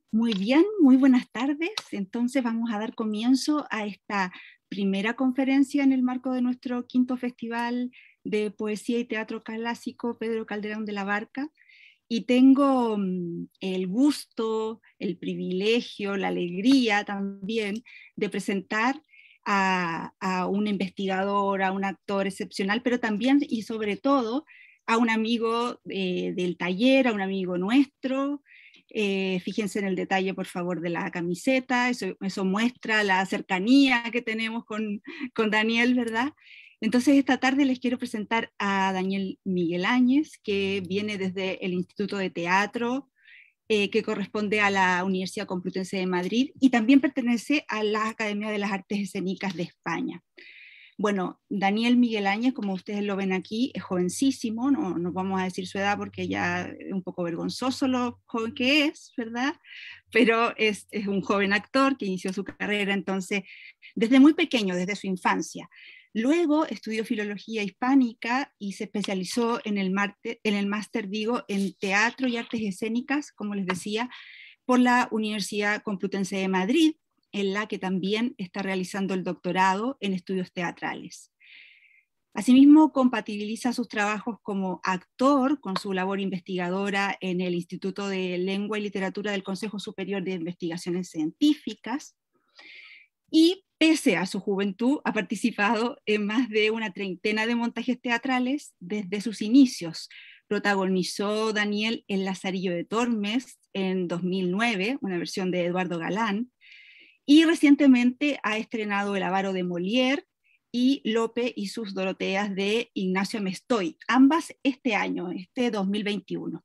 Muy bien, muy buenas tardes. Entonces vamos a dar comienzo a esta primera conferencia en el marco de nuestro quinto Festival de Poesía y Teatro Clásico Pedro Calderón de la Barca. Y tengo el gusto, el privilegio, la alegría también de presentar a un investigador, a un actor excepcional, pero también y sobre todo a un amigo del taller, a un amigo nuestro. Fíjense en el detalle, por favor, de la camiseta, eso muestra la cercanía que tenemos con Daniel, ¿verdad? Entonces esta tarde les quiero presentar a Daniel Miguel Áñez, que viene desde el Instituto de Teatro, que corresponde a la Universidad Complutense de Madrid y también pertenece a la Academia de las Artes Escénicas de España. Bueno, Daniel Miguel Áñez, como ustedes lo ven aquí, es jovencísimo, no vamos a decir su edad porque ya es un poco vergonzoso lo joven que es, ¿verdad? Pero es un joven actor que inició su carrera entonces desde muy pequeño, desde su infancia. Luego estudió Filología Hispánica y se especializó en el máster, digo, en Teatro y Artes Escénicas, como les decía, por la Universidad Complutense de Madrid, en la que también está realizando el doctorado en estudios teatrales. Asimismo, compatibiliza sus trabajos como actor con su labor investigadora en el Instituto de Lengua y Literatura del Consejo Superior de Investigaciones Científicas, y pese a su juventud ha participado en más de una treintena de montajes teatrales desde sus inicios. Protagonizó Daniel El Lazarillo de Tormes en 2009, una versión de Eduardo Galán, y recientemente ha estrenado El Avaro de Molière y Lope y sus Doroteas de Ignacio Mestoy, ambas este año, este 2021.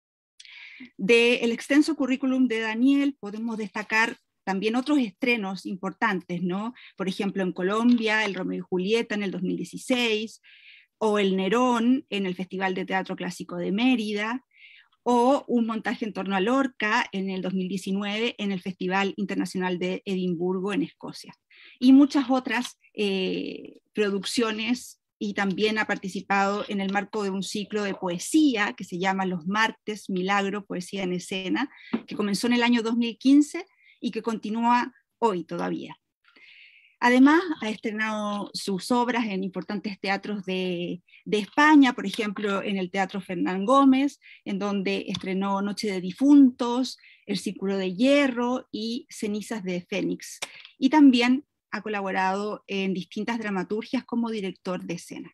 Del extenso currículum de Daniel podemos destacar también otros estrenos importantes, ¿no? Por ejemplo, en Colombia, el Romeo y Julieta en el 2016, o el Nerón en el Festival de Teatro Clásico de Mérida, o un montaje en torno a Lorca en el 2019 en el Festival Internacional de Edimburgo en Escocia. Y muchas otras producciones, y también ha participado en el marco de un ciclo de poesía que se llama Los Martes, Milagro, Poesía en Escena, que comenzó en el año 2015 y que continúa hoy todavía. Además, ha estrenado sus obras en importantes teatros de España, por ejemplo, en el Teatro Fernán Gómez, en donde estrenó Noche de Difuntos, El Círculo de Hierro y Cenizas de Fénix. Y también ha colaborado en distintas dramaturgias como director de escena.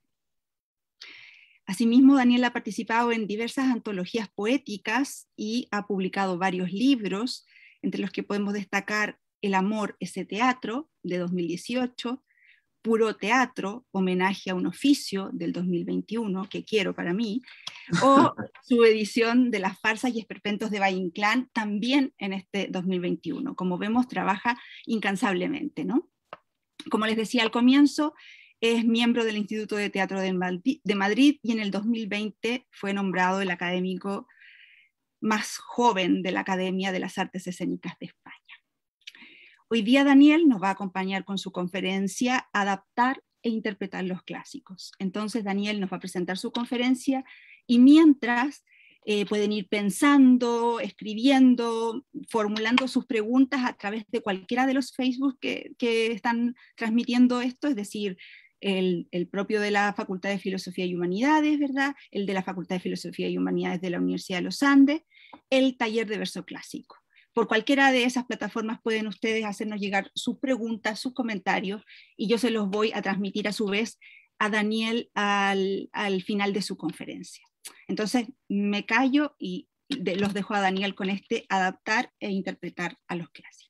Asimismo, Daniel ha participado en diversas antologías poéticas y ha publicado varios libros, entre los que podemos destacar El amor, ese teatro, de 2018, Puro Teatro, homenaje a un oficio, del 2021, que quiero para mí, o su edición de Las farsas y esperpentos de Valle Inclán, también en este 2021. Como vemos, trabaja incansablemente, ¿no? Como les decía al comienzo, es miembro del Instituto de Teatro de Madrid y en el 2020 fue nombrado el académico más joven de la Academia de las Artes Escénicas de España. Hoy día Daniel nos va a acompañar con su conferencia Adaptar e interpretar los clásicos. Entonces Daniel nos va a presentar su conferencia y mientras pueden ir pensando, escribiendo, formulando sus preguntas a través de cualquiera de los Facebook que están transmitiendo esto, es decir, el propio de la Facultad de Filosofía y Humanidades, ¿verdad? El de la Facultad de Filosofía y Humanidades de la Universidad de los Andes, el taller de verso clásico. Por cualquiera de esas plataformas pueden ustedes hacernos llegar sus preguntas, sus comentarios, y yo se los voy a transmitir a su vez a Daniel al final de su conferencia. Entonces me callo y los dejo a Daniel con este adaptar e interpretar a los clásicos.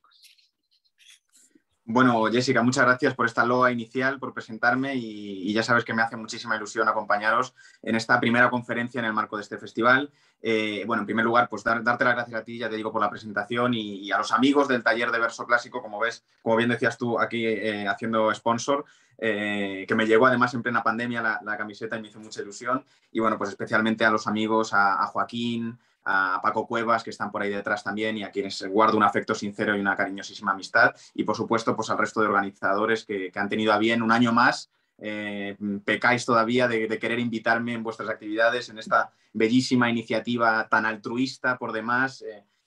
Bueno, Jessica, muchas gracias por esta loa inicial, por presentarme y ya sabes que me hace muchísima ilusión acompañaros en esta primera conferencia en el marco de este festival. Bueno, en primer lugar, pues darte las gracias a ti, ya te digo, por la presentación y a los amigos del taller de verso clásico, como ves, como bien decías tú, aquí haciendo sponsor, que me llegó además en plena pandemia la camiseta y me hizo mucha ilusión. Y bueno, pues especialmente a los amigos, a Joaquín, a Paco Cuevas, que están por ahí detrás también y a quienes guardo un afecto sincero y una cariñosísima amistad. Y, por supuesto, pues al resto de organizadores que han tenido a bien un año más. Pecáis todavía de querer invitarme en vuestras actividades, en esta bellísima iniciativa tan altruista por demás,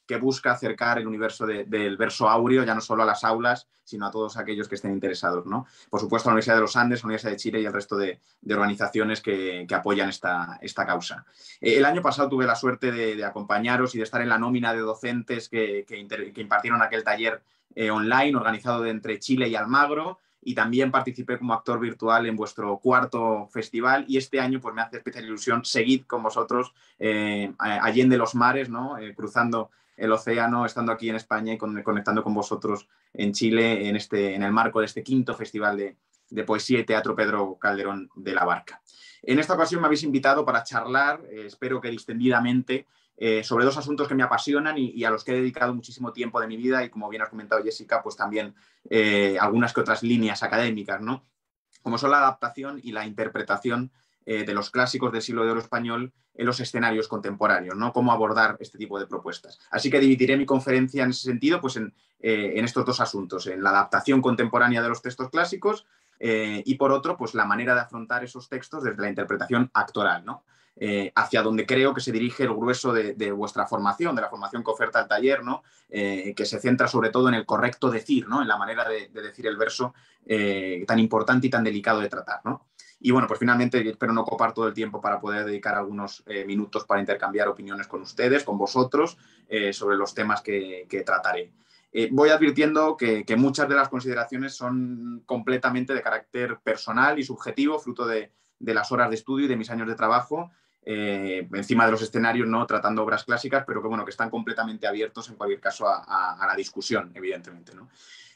que busca acercar el universo del verso áureo ya no solo a las aulas, sino a todos aquellos que estén interesados, ¿no? Por supuesto, la Universidad de los Andes, la Universidad de Chile y el resto de organizaciones que apoyan esta causa. El año pasado tuve la suerte de acompañaros y de estar en la nómina de docentes que impartieron aquel taller online organizado entre Chile y Almagro, y también participé como actor virtual en vuestro 4º festival, y este año pues me hace especial ilusión seguir con vosotros allende los mares, ¿no? Cruzando el océano, estando aquí en España y conectando con vosotros en Chile en el marco de este 5º festival de poesía y teatro Pedro Calderón de la Barca. En esta ocasión me habéis invitado para charlar, espero que distendidamente, sobre 2 asuntos que me apasionan y a los que he dedicado muchísimo tiempo de mi vida, y como bien has comentado, Jessica, pues también algunas que otras líneas académicas, ¿no? Como son la adaptación y la interpretación de los clásicos del siglo de oro español en los escenarios contemporáneos, ¿no? Cómo abordar este tipo de propuestas. Así que dividiré mi conferencia en ese sentido, pues en estos 2 asuntos, en la adaptación contemporánea de los textos clásicos y por otro, pues la manera de afrontar esos textos desde la interpretación actoral, ¿no? Hacia donde creo que se dirige el grueso de vuestra formación, de la formación que oferta el taller, ¿no? Que se centra sobre todo en el correcto decir, ¿no? En la manera de decir el verso tan importante y tan delicado de tratar, ¿no? Y bueno, pues finalmente espero no copar todo el tiempo para poder dedicar algunos minutos para intercambiar opiniones con ustedes, con vosotros, sobre los temas que trataré. Voy advirtiendo que muchas de las consideraciones son completamente de carácter personal y subjetivo, fruto de las horas de estudio y de mis años de trabajo, encima de los escenarios, ¿no? Tratando obras clásicas, pero que, bueno, que están completamente abiertos en cualquier caso a la discusión, evidentemente, ¿no?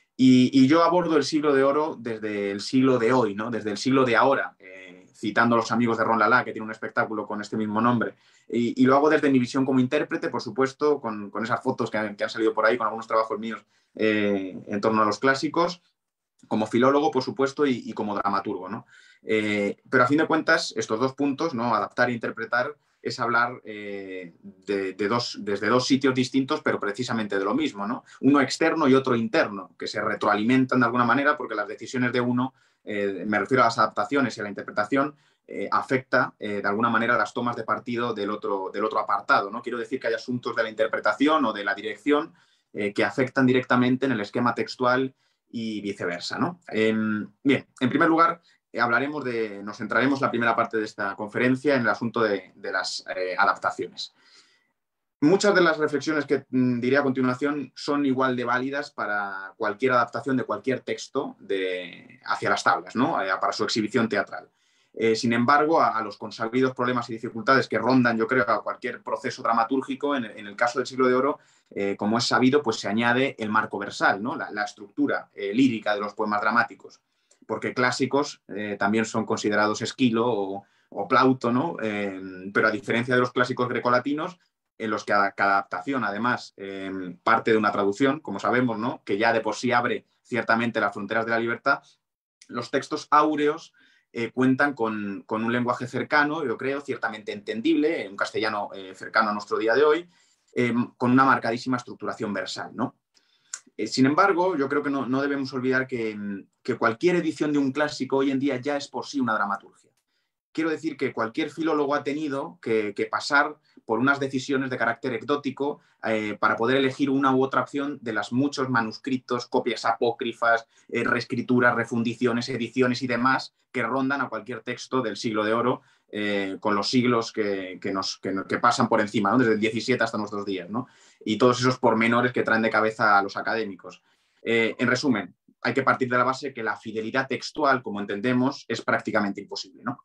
Y yo abordo el siglo de oro desde el siglo de hoy, ¿no? Desde el siglo de ahora, citando a los amigos de Ron Lala, que tiene un espectáculo con este mismo nombre. Y lo hago desde mi visión como intérprete, por supuesto, con esas fotos que han salido por ahí, con algunos trabajos míos en torno a los clásicos, como filólogo, por supuesto, y como dramaturgo, ¿no? Pero a fin de cuentas, estos 2 puntos, ¿no? Adaptar e interpretar, es hablar desde 2 sitios distintos, pero precisamente de lo mismo, ¿no? Uno externo y otro interno, que se retroalimentan de alguna manera, porque las decisiones de uno, me refiero a las adaptaciones y a la interpretación, afecta de alguna manera las tomas de partido del otro apartado, ¿no? Quiero decir que hay asuntos de la interpretación o de la dirección que afectan directamente en el esquema textual y viceversa, ¿no? Bien, en primer lugar, nos centraremos la primera parte de esta conferencia en el asunto de las adaptaciones. Muchas de las reflexiones que diré a continuación son igual de válidas para cualquier adaptación de cualquier texto hacia las tablas, ¿no? Para su exhibición teatral. Sin embargo, a los consabidos problemas y dificultades que rondan, yo creo, a cualquier proceso dramatúrgico, en el caso del siglo de oro, como es sabido, pues se añade el marco versal, ¿no? La estructura lírica de los poemas dramáticos, porque clásicos también son considerados Esquilo o Plauto, ¿no? Pero a diferencia de los clásicos grecolatinos, en los que cada adaptación, además, parte de una traducción, como sabemos, ¿no? Que ya de por sí abre ciertamente las fronteras de la libertad, los textos áureos cuentan con un lenguaje cercano, yo creo, ciertamente entendible, un castellano cercano a nuestro día de hoy, con una marcadísima estructuración versal, ¿no? Sin embargo, yo creo que no debemos olvidar que cualquier edición de un clásico hoy en día ya es por sí una dramaturgia. Quiero decir que cualquier filólogo ha tenido que pasar por unas decisiones de carácter ecdótico para poder elegir una u otra opción de las muchos manuscritos, copias apócrifas, reescrituras, refundiciones, ediciones y demás que rondan a cualquier texto del siglo de oro, con los siglos que pasan por encima, ¿no? Desde el 17 hasta nuestros días, ¿no? Y todos esos pormenores que traen de cabeza a los académicos. En resumen, hay que partir de la base que la fidelidad textual, como entendemos, es prácticamente imposible, ¿no?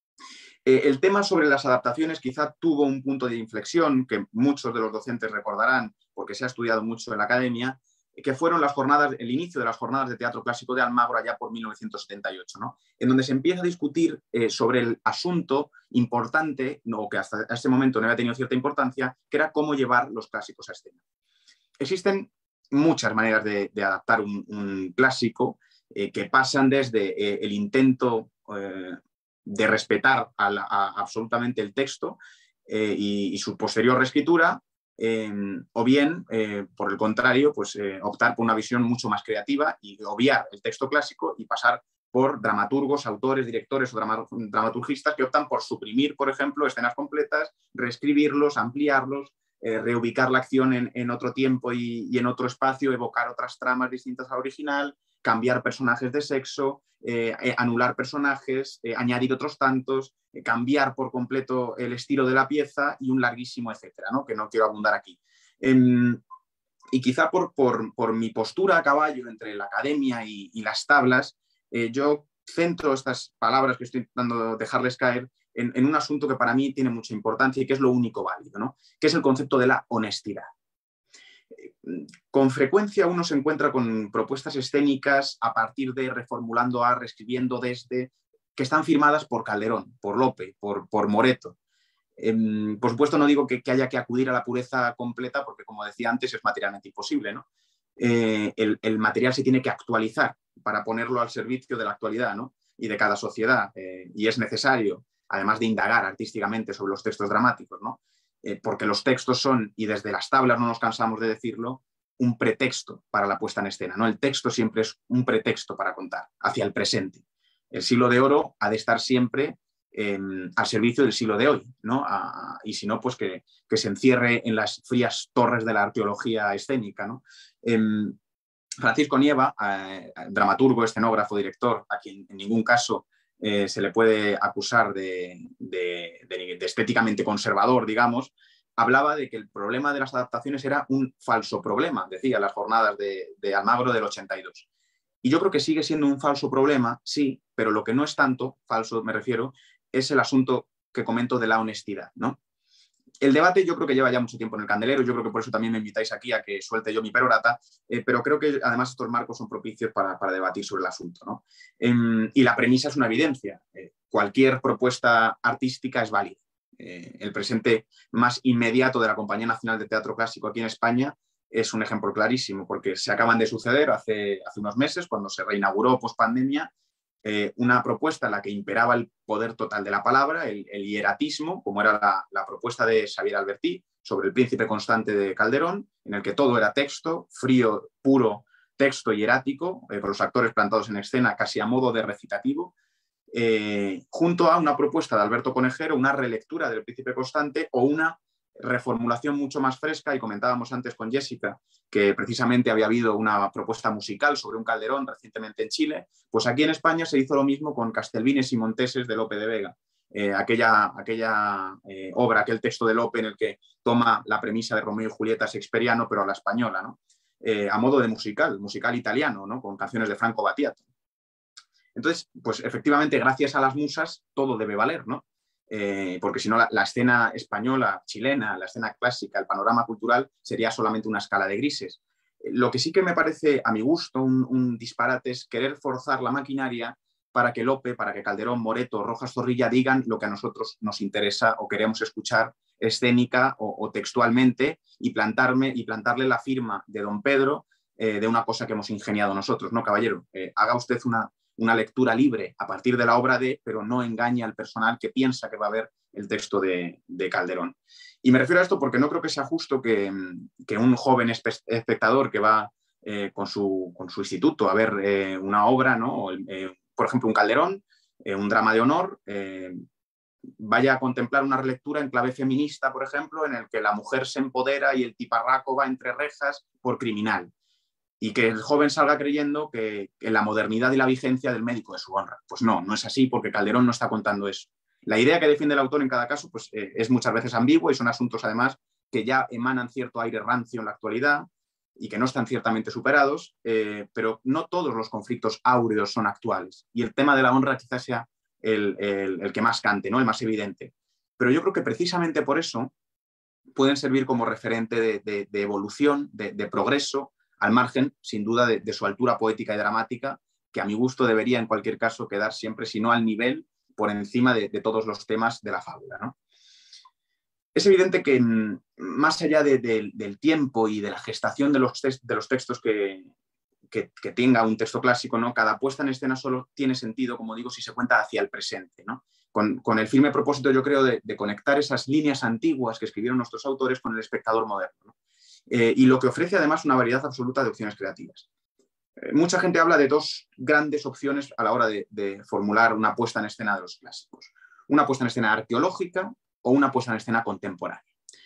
El tema sobre las adaptaciones quizá tuvo un punto de inflexión que muchos de los docentes recordarán porque se ha estudiado mucho en la academia, que fueron el inicio de las jornadas de teatro clásico de Almagro allá por 1978, ¿no? En donde se empieza a discutir sobre el asunto importante, o que hasta este momento no había tenido cierta importancia, que era cómo llevar los clásicos a escena. Existen muchas maneras de adaptar un clásico que pasan desde el intento de respetar absolutamente el texto y su posterior reescritura, o bien, por el contrario, pues, optar por una visión mucho más creativa y obviar el texto clásico y pasar por dramaturgos, autores, directores o dramaturgistas que optan por suprimir, por ejemplo, escenas completas, reescribirlos, ampliarlos, reubicar la acción en otro tiempo y en otro espacio, evocar otras tramas distintas al original, cambiar personajes de sexo, anular personajes, añadir otros tantos, cambiar por completo el estilo de la pieza y un larguísimo etcétera, ¿no? Que no quiero abundar aquí. Y quizá por mi postura a caballo entre la academia y las tablas, yo centro estas palabras que estoy intentando dejarles caer en un asunto que para mí tiene mucha importancia y que es lo único válido, ¿no? Que es el concepto de la honestidad. Con frecuencia uno se encuentra con propuestas escénicas a partir de reformulando a, reescribiendo desde, que están firmadas por Calderón, por Lope, por Moreto. Por supuesto, no digo que haya que acudir a la pureza completa, porque como decía antes, es materialmente imposible, ¿no? El material se tiene que actualizar para ponerlo al servicio de la actualidad, ¿no? Y de cada sociedad. Y es necesario, además de indagar artísticamente sobre los textos dramáticos, ¿no? Porque los textos son, y desde las tablas no nos cansamos de decirlo, un pretexto para la puesta en escena, ¿no? El texto siempre es un pretexto para contar hacia el presente. El siglo de oro ha de estar siempre al servicio del siglo de hoy, ¿no? Y si no, pues que se encierre en las frías torres de la arqueología escénica, ¿no? Francisco Nieva, dramaturgo, escenógrafo, director, a quien en ningún caso se le puede acusar de estéticamente conservador, digamos, hablaba de que el problema de las adaptaciones era un falso problema, decía, las jornadas de Almagro del 82. Y yo creo que sigue siendo un falso problema, sí, pero lo que no es tanto, falso me refiero, es el asunto que comento de la honestidad, ¿no? El debate yo creo que lleva ya mucho tiempo en el candelero, yo creo que por eso también me invitáis aquí a que suelte yo mi perorata, pero creo que además estos marcos son propicios para debatir sobre el asunto, ¿no? Y la premisa es una evidencia, cualquier propuesta artística es válida. El presente más inmediato de la Compañía Nacional de Teatro Clásico aquí en España es un ejemplo clarísimo, porque se acaban de suceder hace unos meses, cuando se reinauguró pospandemia, una propuesta en la que imperaba el poder total de la palabra, el hieratismo, como era la propuesta de Xavier Albertí sobre el príncipe constante de Calderón, en el que todo era texto, frío, puro, texto hierático, con los actores plantados en escena casi a modo de recitativo, junto a una propuesta de Alberto Conejero, una relectura del príncipe constante o una reformulación mucho más fresca, y comentábamos antes con Jessica que precisamente había habido una propuesta musical sobre un Calderón recientemente en Chile, pues aquí en España se hizo lo mismo con Castelvines y Monteses de Lope de Vega, aquella obra, aquel texto de Lope en el que toma la premisa de Romeo y Julieta shakespeariano pero a la española, ¿no? A modo de musical italiano, ¿no? Con canciones de Franco Battiato. Entonces, pues efectivamente, gracias a las musas todo debe valer, ¿no? Porque si no la escena española, chilena, la escena clásica, el panorama cultural sería solamente una escala de grises. Lo que sí que me parece, a mi gusto, un disparate es querer forzar la maquinaria para que Lope, para que Calderón, Moreto, Rojas, Zorrilla digan lo que a nosotros nos interesa o queremos escuchar escénica o textualmente y plantarle la firma de don Pedro de una cosa que hemos ingeniado nosotros, ¿no, caballero? Haga usted una lectura libre a partir de la obra de, pero no engañe al personal que piensa que va a ver el texto de Calderón. Y me refiero a esto porque no creo que sea justo que un joven espectador que va con su instituto a ver una obra, ¿no? Por ejemplo, un Calderón, un drama de honor, vaya a contemplar una relectura en clave feminista, por ejemplo, en el que la mujer se empodera y el tiparraco va entre rejas por criminal. Y que el joven salga creyendo que la modernidad y la vigencia del médico es su honra. Pues no es así, porque Calderón no está contando eso. La idea que defiende el autor en cada caso pues, es muchas veces ambigua y son asuntos además que ya emanan cierto aire rancio en la actualidad y que no están ciertamente superados, pero no todos los conflictos áureos son actuales. Y el tema de la honra quizás sea el que más cante, ¿no? El más evidente. Pero yo creo que precisamente por eso pueden servir como referente de evolución, de progreso, al margen, sin duda, de su altura poética y dramática, que a mi gusto debería en cualquier caso quedar siempre, si no al nivel, por encima de todos los temas de la fábula, ¿no? Es evidente que más allá del tiempo y de la gestación de los textos que tenga un texto clásico, ¿no? Cada puesta en escena solo tiene sentido, como digo, si se cuenta hacia el presente, ¿no? Con el firme propósito, yo creo, de conectar esas líneas antiguas que escribieron nuestros autores con el espectador moderno, ¿no? Y lo que ofrece además una variedad absoluta de opciones creativas. Mucha gente habla de dos grandes opciones a la hora de formular una puesta en escena de los clásicos. Una puesta en escena arqueológica o una puesta en escena contemporánea.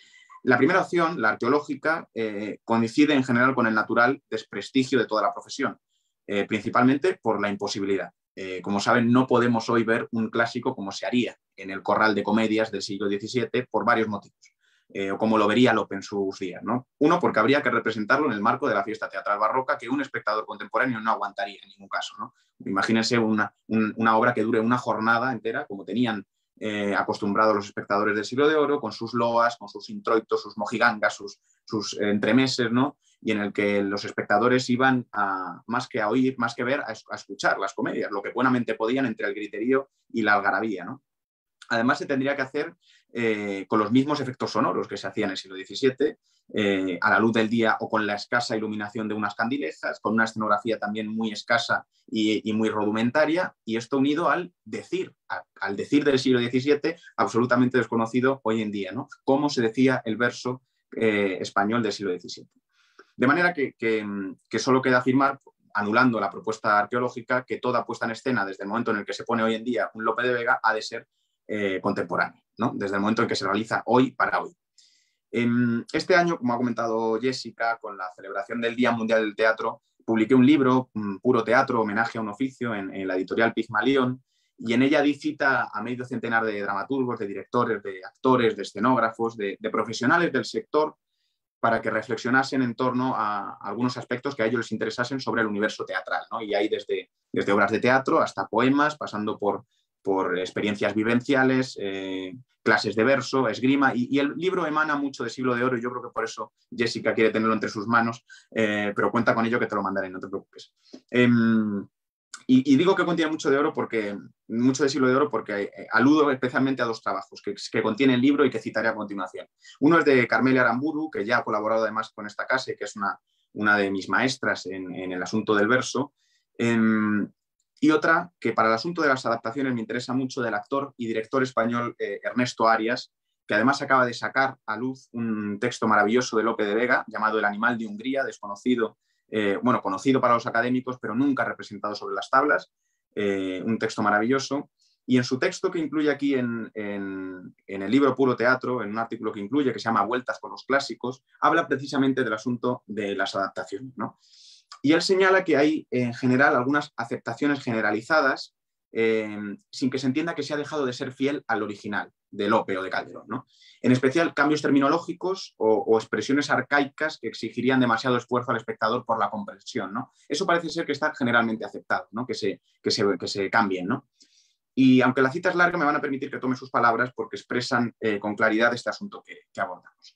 La primera opción, la arqueológica, coincide en general con el natural desprestigio de toda la profesión, principalmente por la imposibilidad. Como saben, no podemos hoy ver un clásico como se haría en el corral de comedias del siglo XVII por varios motivos, o como lo vería Lope en sus días, ¿no? Uno, porque habría que representarlo en el marco de la fiesta teatral barroca, que un espectador contemporáneo no aguantaría en ningún caso, ¿no? Imagínense una obra que dure una jornada entera, como tenían acostumbrados los espectadores del siglo de oro, con sus loas, con sus introitos, sus mojigangas, sus entremeses, ¿no? Y en el que los espectadores iban más que a oír, más que ver, a escuchar las comedias, lo que buenamente podían entre el griterío y la algarabía, ¿no? Además, se tendría que hacer con los mismos efectos sonoros que se hacían en el siglo XVII, a la luz del día o con la escasa iluminación de unas candilejas, con una escenografía también muy escasa y muy rudimentaria, y esto unido al decir del siglo XVII, absolutamente desconocido hoy en día, ¿no? Cómo se decía el verso español del siglo XVII. De manera que solo queda afirmar, anulando la propuesta arqueológica, que toda puesta en escena desde el momento en el que se pone hoy en día un Lope de Vega ha de ser contemporáneo, ¿no? Desde el momento en que se realiza hoy para hoy. Este año, como ha comentado Jessica, con la celebración del Día Mundial del Teatro, publiqué un libro, Puro Teatro, homenaje a un oficio, en la editorial Pigmalión, y en ella di cita a medio centenar de dramaturgos, de directores, de actores, de escenógrafos, de profesionales del sector, para que reflexionasen en torno a algunos aspectos que a ellos les interesasen sobre el universo teatral, ¿no? Y hay desde obras de teatro hasta poemas, pasando por experiencias vivenciales, clases de verso, esgrima, y el libro emana mucho de Siglo de Oro, y yo creo que por eso Jessica quiere tenerlo entre sus manos, pero cuenta con ello, que te lo mandaré, no te preocupes. Y digo que contiene mucho de Siglo de Oro porque aludo especialmente a dos trabajos que contiene el libro y que citaré a continuación. Uno es de Carmelia Aramburu, que ya ha colaborado además con esta casa y que es una de mis maestras en el asunto del verso. Y otra que para el asunto de las adaptaciones me interesa mucho, del actor y director español Ernesto Arias, que además acaba de sacar a luz un texto maravilloso de Lope de Vega llamado El animal de Hungría, desconocido, conocido para los académicos, pero nunca representado sobre las tablas, un texto maravilloso. Y en su texto, que incluye aquí en el libro Puro Teatro, en un artículo que incluye, que se llama Vueltas con los clásicos, habla precisamente del asunto de las adaptaciones, ¿no? Y él señala que hay en general algunas aceptaciones generalizadas, sin que se entienda que se ha dejado de ser fiel al original de Lope o de Calderón, ¿no? En especial cambios terminológicos o expresiones arcaicas que exigirían demasiado esfuerzo al espectador por la comprensión, ¿no? Eso parece ser que está generalmente aceptado, ¿no? Que se cambien, ¿no? Y aunque la cita es larga, me van a permitir que tome sus palabras porque expresan con claridad este asunto que abordamos.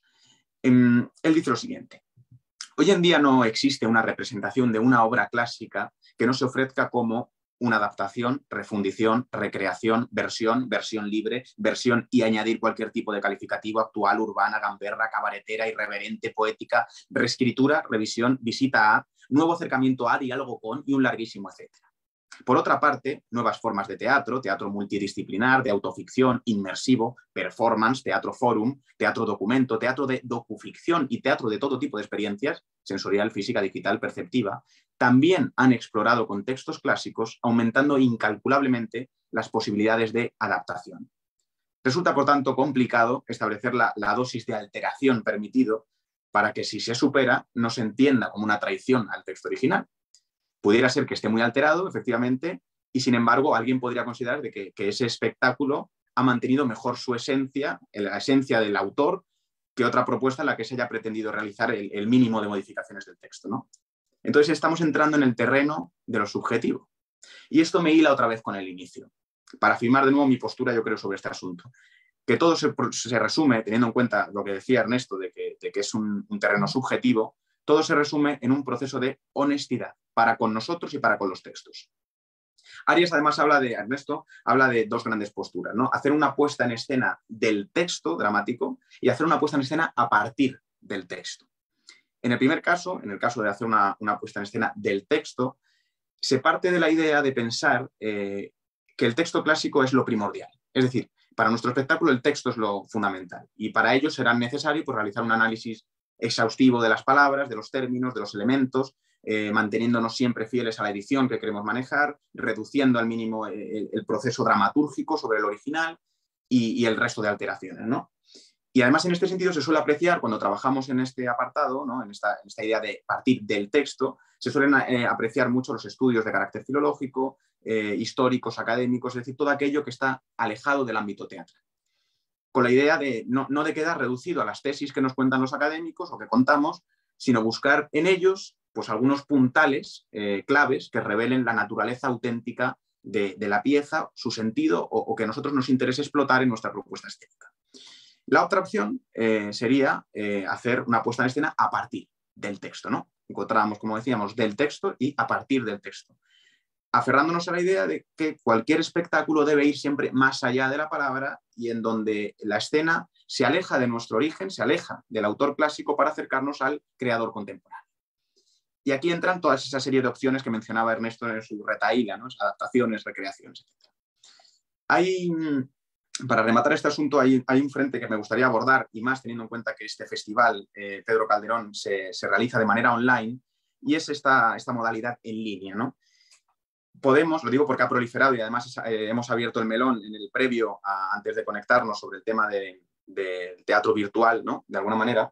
Él dice lo siguiente: hoy en día no existe una representación de una obra clásica que no se ofrezca como una adaptación, refundición, recreación, versión libre, versión y añadir cualquier tipo de calificativo: actual, urbana, gamberra, cabaretera, irreverente, poética, reescritura, revisión, visita a, nuevo acercamiento a, diálogo con y un larguísimo etcétera. Por otra parte, nuevas formas de teatro multidisciplinar, de autoficción, inmersivo, performance, teatro forum, teatro documento, teatro de docuficción y teatro de todo tipo de experiencias, sensorial, física, digital, perceptiva, también han explorado contextos clásicos, aumentando incalculablemente las posibilidades de adaptación. Resulta, por tanto, complicado establecer la dosis de alteración permitido para que, si se supera, no se entienda como una traición al texto original. Pudiera ser que esté muy alterado, efectivamente, y sin embargo alguien podría considerar que ese espectáculo ha mantenido mejor su esencia, la esencia del autor, que otra propuesta en la que se haya pretendido realizar el mínimo de modificaciones del texto, ¿no? Entonces estamos entrando en el terreno de lo subjetivo. Y esto me hila otra vez con el inicio, para afirmar de nuevo mi postura, yo creo, sobre este asunto. Que todo se resume, teniendo en cuenta lo que decía Ernesto, de que es un terreno subjetivo, todo se resume en un proceso de honestidad para con nosotros y para con los textos. Arias además Ernesto habla de dos grandes posturas, ¿no? Hacer una puesta en escena del texto dramático y hacer una puesta en escena a partir del texto. En el primer caso, en el caso de hacer una puesta en escena del texto, se parte de la idea de pensar que el texto clásico es lo primordial. Es decir, para nuestro espectáculo el texto es lo fundamental y para ello será necesario realizar un análisis exhaustivo de las palabras, de los términos, de los elementos, manteniéndonos siempre fieles a la edición que queremos manejar, reduciendo al mínimo el proceso dramatúrgico sobre el original y el resto de alteraciones, ¿no? Y además en este sentido se suele apreciar, cuando trabajamos en este apartado, ¿no? en esta idea de partir del texto, se suelen apreciar mucho los estudios de carácter filológico, históricos, académicos, es decir, todo aquello que está alejado del ámbito teatral. Con la idea de no de quedar reducido a las tesis que nos cuentan los académicos o que contamos, sino buscar en ellos pues, algunos puntales claves que revelen la naturaleza auténtica de la pieza, su sentido o que a nosotros nos interese explotar en nuestra propuesta estética. La otra opción sería hacer una puesta en escena a partir del texto, ¿no? Encontramos, como decíamos, del texto y a partir del texto, aferrándonos a la idea de que cualquier espectáculo debe ir siempre más allá de la palabra y en donde la escena se aleja de nuestro origen, se aleja del autor clásico para acercarnos al creador contemporáneo. Y aquí entran todas esa serie de opciones que mencionaba Ernesto en su retahíla, ¿no? Adaptaciones, recreaciones, etc. Para rematar este asunto, hay un frente que me gustaría abordar, y más teniendo en cuenta que este festival, Pedro Calderón, se realiza de manera online, y es esta modalidad en línea, ¿no? Podemos, lo digo porque ha proliferado y además hemos abierto el melón en el previo antes de conectarnos sobre el tema del teatro virtual, ¿no? De alguna manera.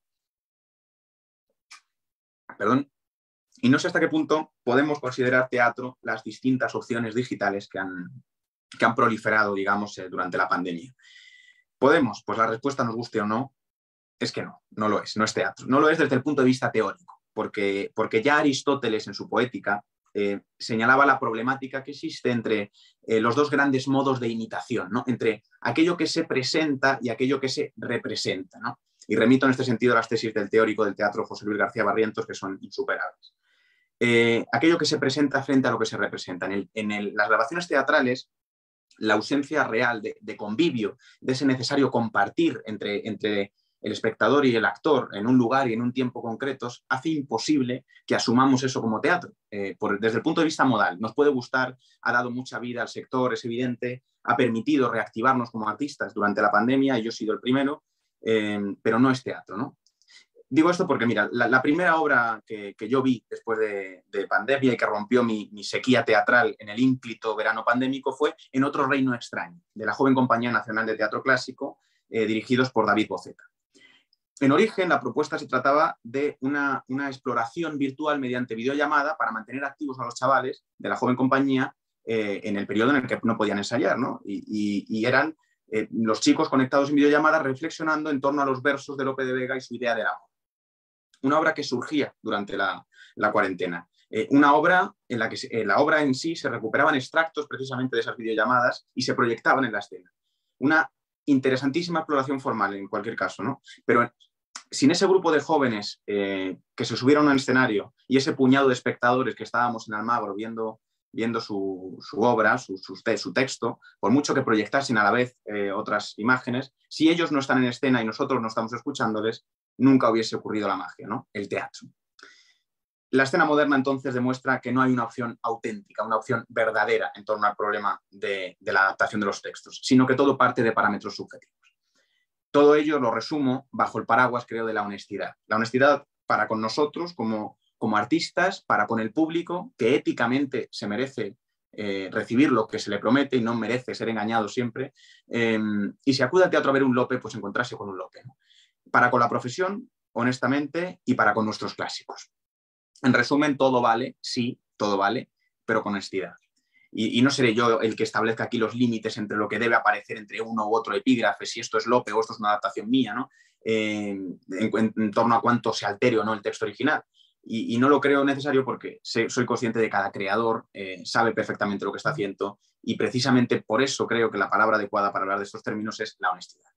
Perdón. Y no sé hasta qué punto podemos considerar teatro las distintas opciones digitales que han proliferado, digamos, durante la pandemia. ¿Podemos? Pues la respuesta, nos guste o no, es que no lo es, no es teatro. No lo es desde el punto de vista teórico, porque ya Aristóteles en su Poética señalaba la problemática que existe entre los dos grandes modos de imitación, ¿no? Entre aquello que se presenta y aquello que se representa, ¿no? Y remito en este sentido a las tesis del teórico del teatro José Luis García Barrientos, que son insuperables. Aquello que se presenta frente a lo que se representa. En las grabaciones teatrales, la ausencia real de convivio, de ese necesario compartir entre el espectador y el actor en un lugar y en un tiempo concretos, hace imposible que asumamos eso como teatro. Desde el punto de vista modal, nos puede gustar, ha dado mucha vida al sector, es evidente, ha permitido reactivarnos como artistas durante la pandemia, y yo he sido el primero, pero no es teatro, ¿no? Digo esto porque, mira, la primera obra que yo vi después de pandemia y que rompió mi sequía teatral en el ínclito verano pandémico fue En otro reino extraño, de la joven Compañía Nacional de Teatro Clásico, dirigidos por David Boceta. En origen, la propuesta se trataba de una exploración virtual mediante videollamada para mantener activos a los chavales de la joven compañía en el periodo en el que no podían ensayar, ¿no? Y eran los chicos conectados en videollamada reflexionando en torno a los versos de Lope de Vega y su idea del amor. Una obra que surgía durante la cuarentena. Una obra en la que la obra en sí se recuperaban extractos precisamente de esas videollamadas y se proyectaban en la escena. Una interesantísima exploración formal en cualquier caso, ¿no? Pero sin ese grupo de jóvenes que se subieron al escenario y ese puñado de espectadores que estábamos en Almagro viendo su obra, su texto, por mucho que proyectasen a la vez otras imágenes, si ellos no están en escena y nosotros no estamos escuchándoles, nunca hubiese ocurrido la magia, ¿no? El teatro. La escena moderna entonces demuestra que no hay una opción auténtica, una opción verdadera en torno al problema de la adaptación de los textos, sino que todo parte de parámetros subjetivos. Todo ello lo resumo bajo el paraguas, creo, de la honestidad. La honestidad para con nosotros como artistas, para con el público, que éticamente se merece recibir lo que se le promete y no merece ser engañado siempre. Y si acude al teatro a ver un Lope, pues encontrarse con un Lope, ¿no? Para con la profesión, honestamente, y para con nuestros clásicos. En resumen, todo vale, sí, todo vale, pero con honestidad. Y no seré yo el que establezca aquí los límites entre lo que debe aparecer entre uno u otro epígrafe, si esto es Lope o esto es una adaptación mía, ¿no? En torno a cuánto se altere o no el texto original. Y no lo creo necesario porque soy consciente de que cada creador sabe perfectamente lo que está haciendo, y precisamente por eso creo que la palabra adecuada para hablar de estos términos es la honestidad.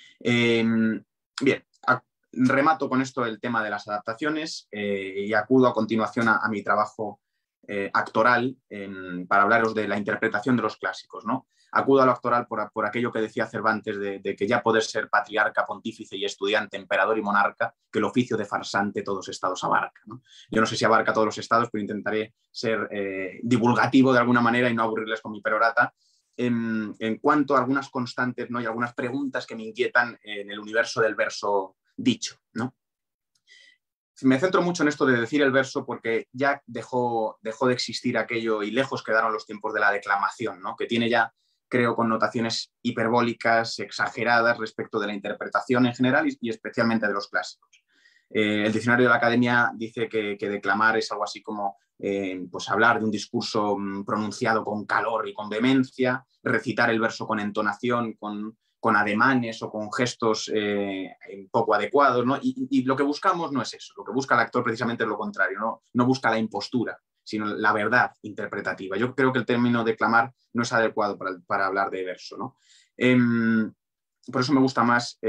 Bien, remato con esto el tema de las adaptaciones y acudo a continuación a mi trabajo actoral para hablaros de la interpretación de los clásicos, ¿no? Acudo a lo actoral por aquello que decía Cervantes de que ya poder ser patriarca, pontífice y estudiante, emperador y monarca, que el oficio de farsante todos estados abarca, ¿no? Yo no sé si abarca todos los estados, pero intentaré ser divulgativo de alguna manera y no aburrirles con mi perorata. En cuanto a algunas constantes, ¿no? Y algunas preguntas que me inquietan en el universo del verso dicho, ¿no? Me centro mucho en esto de decir el verso porque ya dejó de existir aquello y lejos quedaron los tiempos de la declamación, ¿no? Que tiene ya creo, connotaciones hiperbólicas, exageradas respecto de la interpretación en general y especialmente de los clásicos. El diccionario de la Academia dice que declamar es algo así como pues hablar de un discurso pronunciado con calor y con vehemencia, recitar el verso con entonación, con ademanes o con gestos poco adecuados, ¿no? Y lo que buscamos no es eso, lo que busca el actor precisamente es lo contrario, no busca la impostura, sino la verdad interpretativa. Yo creo que el término declamar no es adecuado para hablar de verso, ¿no? Por eso me gusta más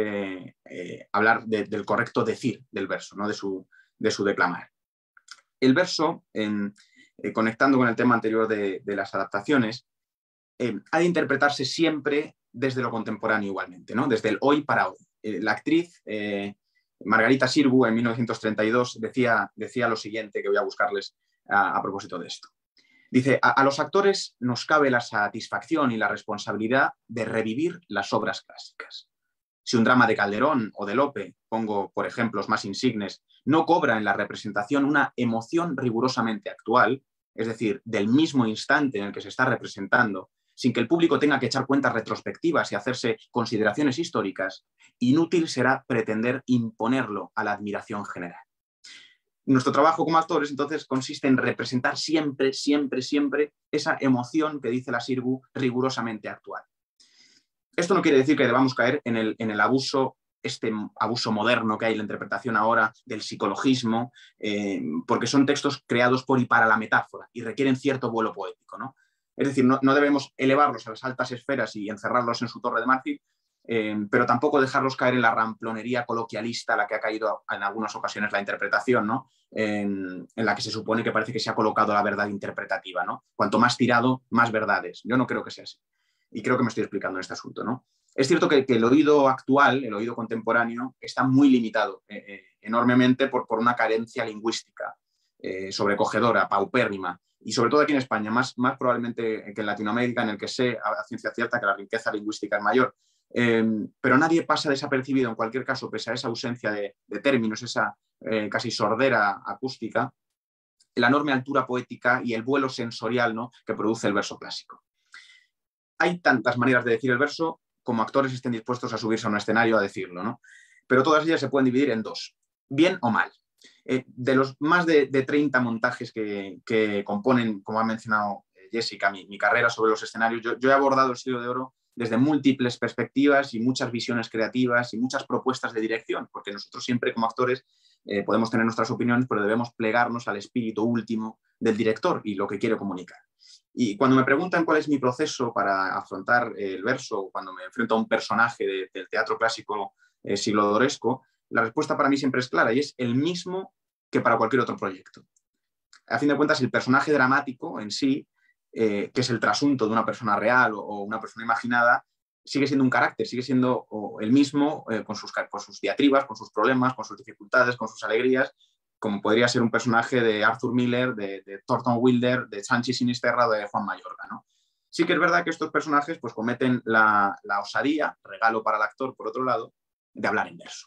hablar del correcto decir del verso, ¿no? de su declamar. El verso, conectando con el tema anterior de las adaptaciones, ha de interpretarse siempre desde lo contemporáneo igualmente, ¿no? Desde el hoy para hoy. La actriz Margarita Xirgu en 1932 decía lo siguiente, que voy a buscarles a propósito de esto. Dice, a los actores nos cabe la satisfacción y la responsabilidad de revivir las obras clásicas. Si un drama de Calderón o de Lope, pongo por ejemplos más insignes, no cobra en la representación una emoción rigurosamente actual, es decir, del mismo instante en el que se está representando, sin que el público tenga que echar cuentas retrospectivas y hacerse consideraciones históricas, inútil será pretender imponerlo a la admiración general. Nuestro trabajo como actores, entonces, consiste en representar siempre, siempre, siempre esa emoción que dice la Xirgu rigurosamente actual. Esto no quiere decir que debamos caer en el abuso, este abuso moderno que hay en la interpretación ahora del psicologismo, porque son textos creados por y para la metáfora y requieren cierto vuelo poético, ¿no? Es decir, no debemos elevarlos a las altas esferas y encerrarlos en su torre de marfil, pero tampoco dejarlos caer en la ramplonería coloquialista a la que ha caído en algunas ocasiones la interpretación, ¿no? En la que se supone que parece que se ha colocado la verdad interpretativa, ¿no? Cuanto más tirado, más verdades. Yo no creo que sea así. Y creo que me estoy explicando en este asunto, ¿no? Es cierto que el oído actual, el oído contemporáneo, está muy limitado enormemente por una carencia lingüística sobrecogedora, paupérrima, y sobre todo aquí en España, más probablemente que en Latinoamérica, en el que sé a ciencia cierta que la riqueza lingüística es mayor. Pero nadie pasa desapercibido, en cualquier caso, pese a esa ausencia de términos, esa casi sordera acústica, la enorme altura poética y el vuelo sensorial, ¿no?, que produce el verso clásico. Hay tantas maneras de decir el verso como actores estén dispuestos a subirse a un escenario a decirlo, ¿no? Pero todas ellas se pueden dividir en dos, bien o mal. De los más de 30 montajes que componen, como ha mencionado Jessica, mi carrera sobre los escenarios, yo he abordado el Siglo de Oro desde múltiples perspectivas y muchas visiones creativas y muchas propuestas de dirección, porque nosotros siempre como actores podemos tener nuestras opiniones, pero debemos plegarnos al espíritu último del director y lo que quiere comunicar. Y cuando me preguntan cuál es mi proceso para afrontar el verso, o cuando me enfrento a un personaje del teatro clásico siglodoresco, la respuesta para mí siempre es clara y es el mismo que para cualquier otro proyecto. A fin de cuentas, el personaje dramático en sí, que es el trasunto de una persona real o una persona imaginada, sigue siendo un carácter, sigue siendo el mismo con sus diatribas, con sus problemas, con sus dificultades, con sus alegrías, como podría ser un personaje de Arthur Miller, de Thornton Wilder, de Sanchi Sinisterra o de Juan Mayorga, ¿no? Sí que es verdad que estos personajes pues, cometen la osadía, regalo para el actor, por otro lado, de hablar en verso.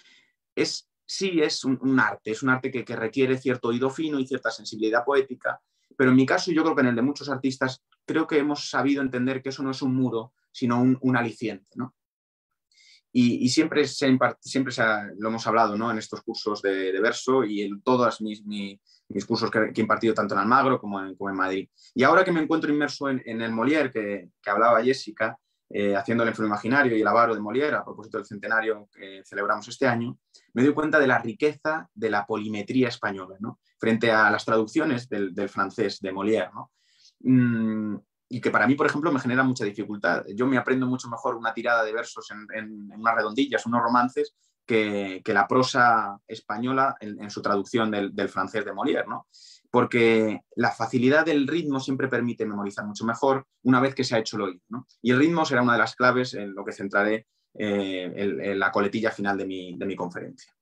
Sí es un arte, es un arte que requiere cierto oído fino y cierta sensibilidad poética, pero en mi caso, y yo creo que en el de muchos artistas, creo que hemos sabido entender que eso no es un muro, sino un aliciente, ¿no? Y siempre lo hemos hablado, ¿no?, en estos cursos de verso y en todos mis cursos que he impartido tanto en Almagro como en Madrid. Y ahora que me encuentro inmerso en el Molière que hablaba Jessica, haciendo el Enfermo Imaginario y el Avaro de Molière, a propósito del centenario que celebramos este año, me doy cuenta de la riqueza de la polimetría española, ¿no?, frente a las traducciones del francés de Molière, ¿no? Y que para mí, por ejemplo, me genera mucha dificultad. Yo me aprendo mucho mejor una tirada de versos en unas redondillas, unos romances, que la prosa española en su traducción del francés de Molière, ¿no? Porque la facilidad del ritmo siempre permite memorizar mucho mejor una vez que se ha hecho el oído, ¿no? Y el ritmo será una de las claves en lo que centraré en la coletilla final de mi conferencia.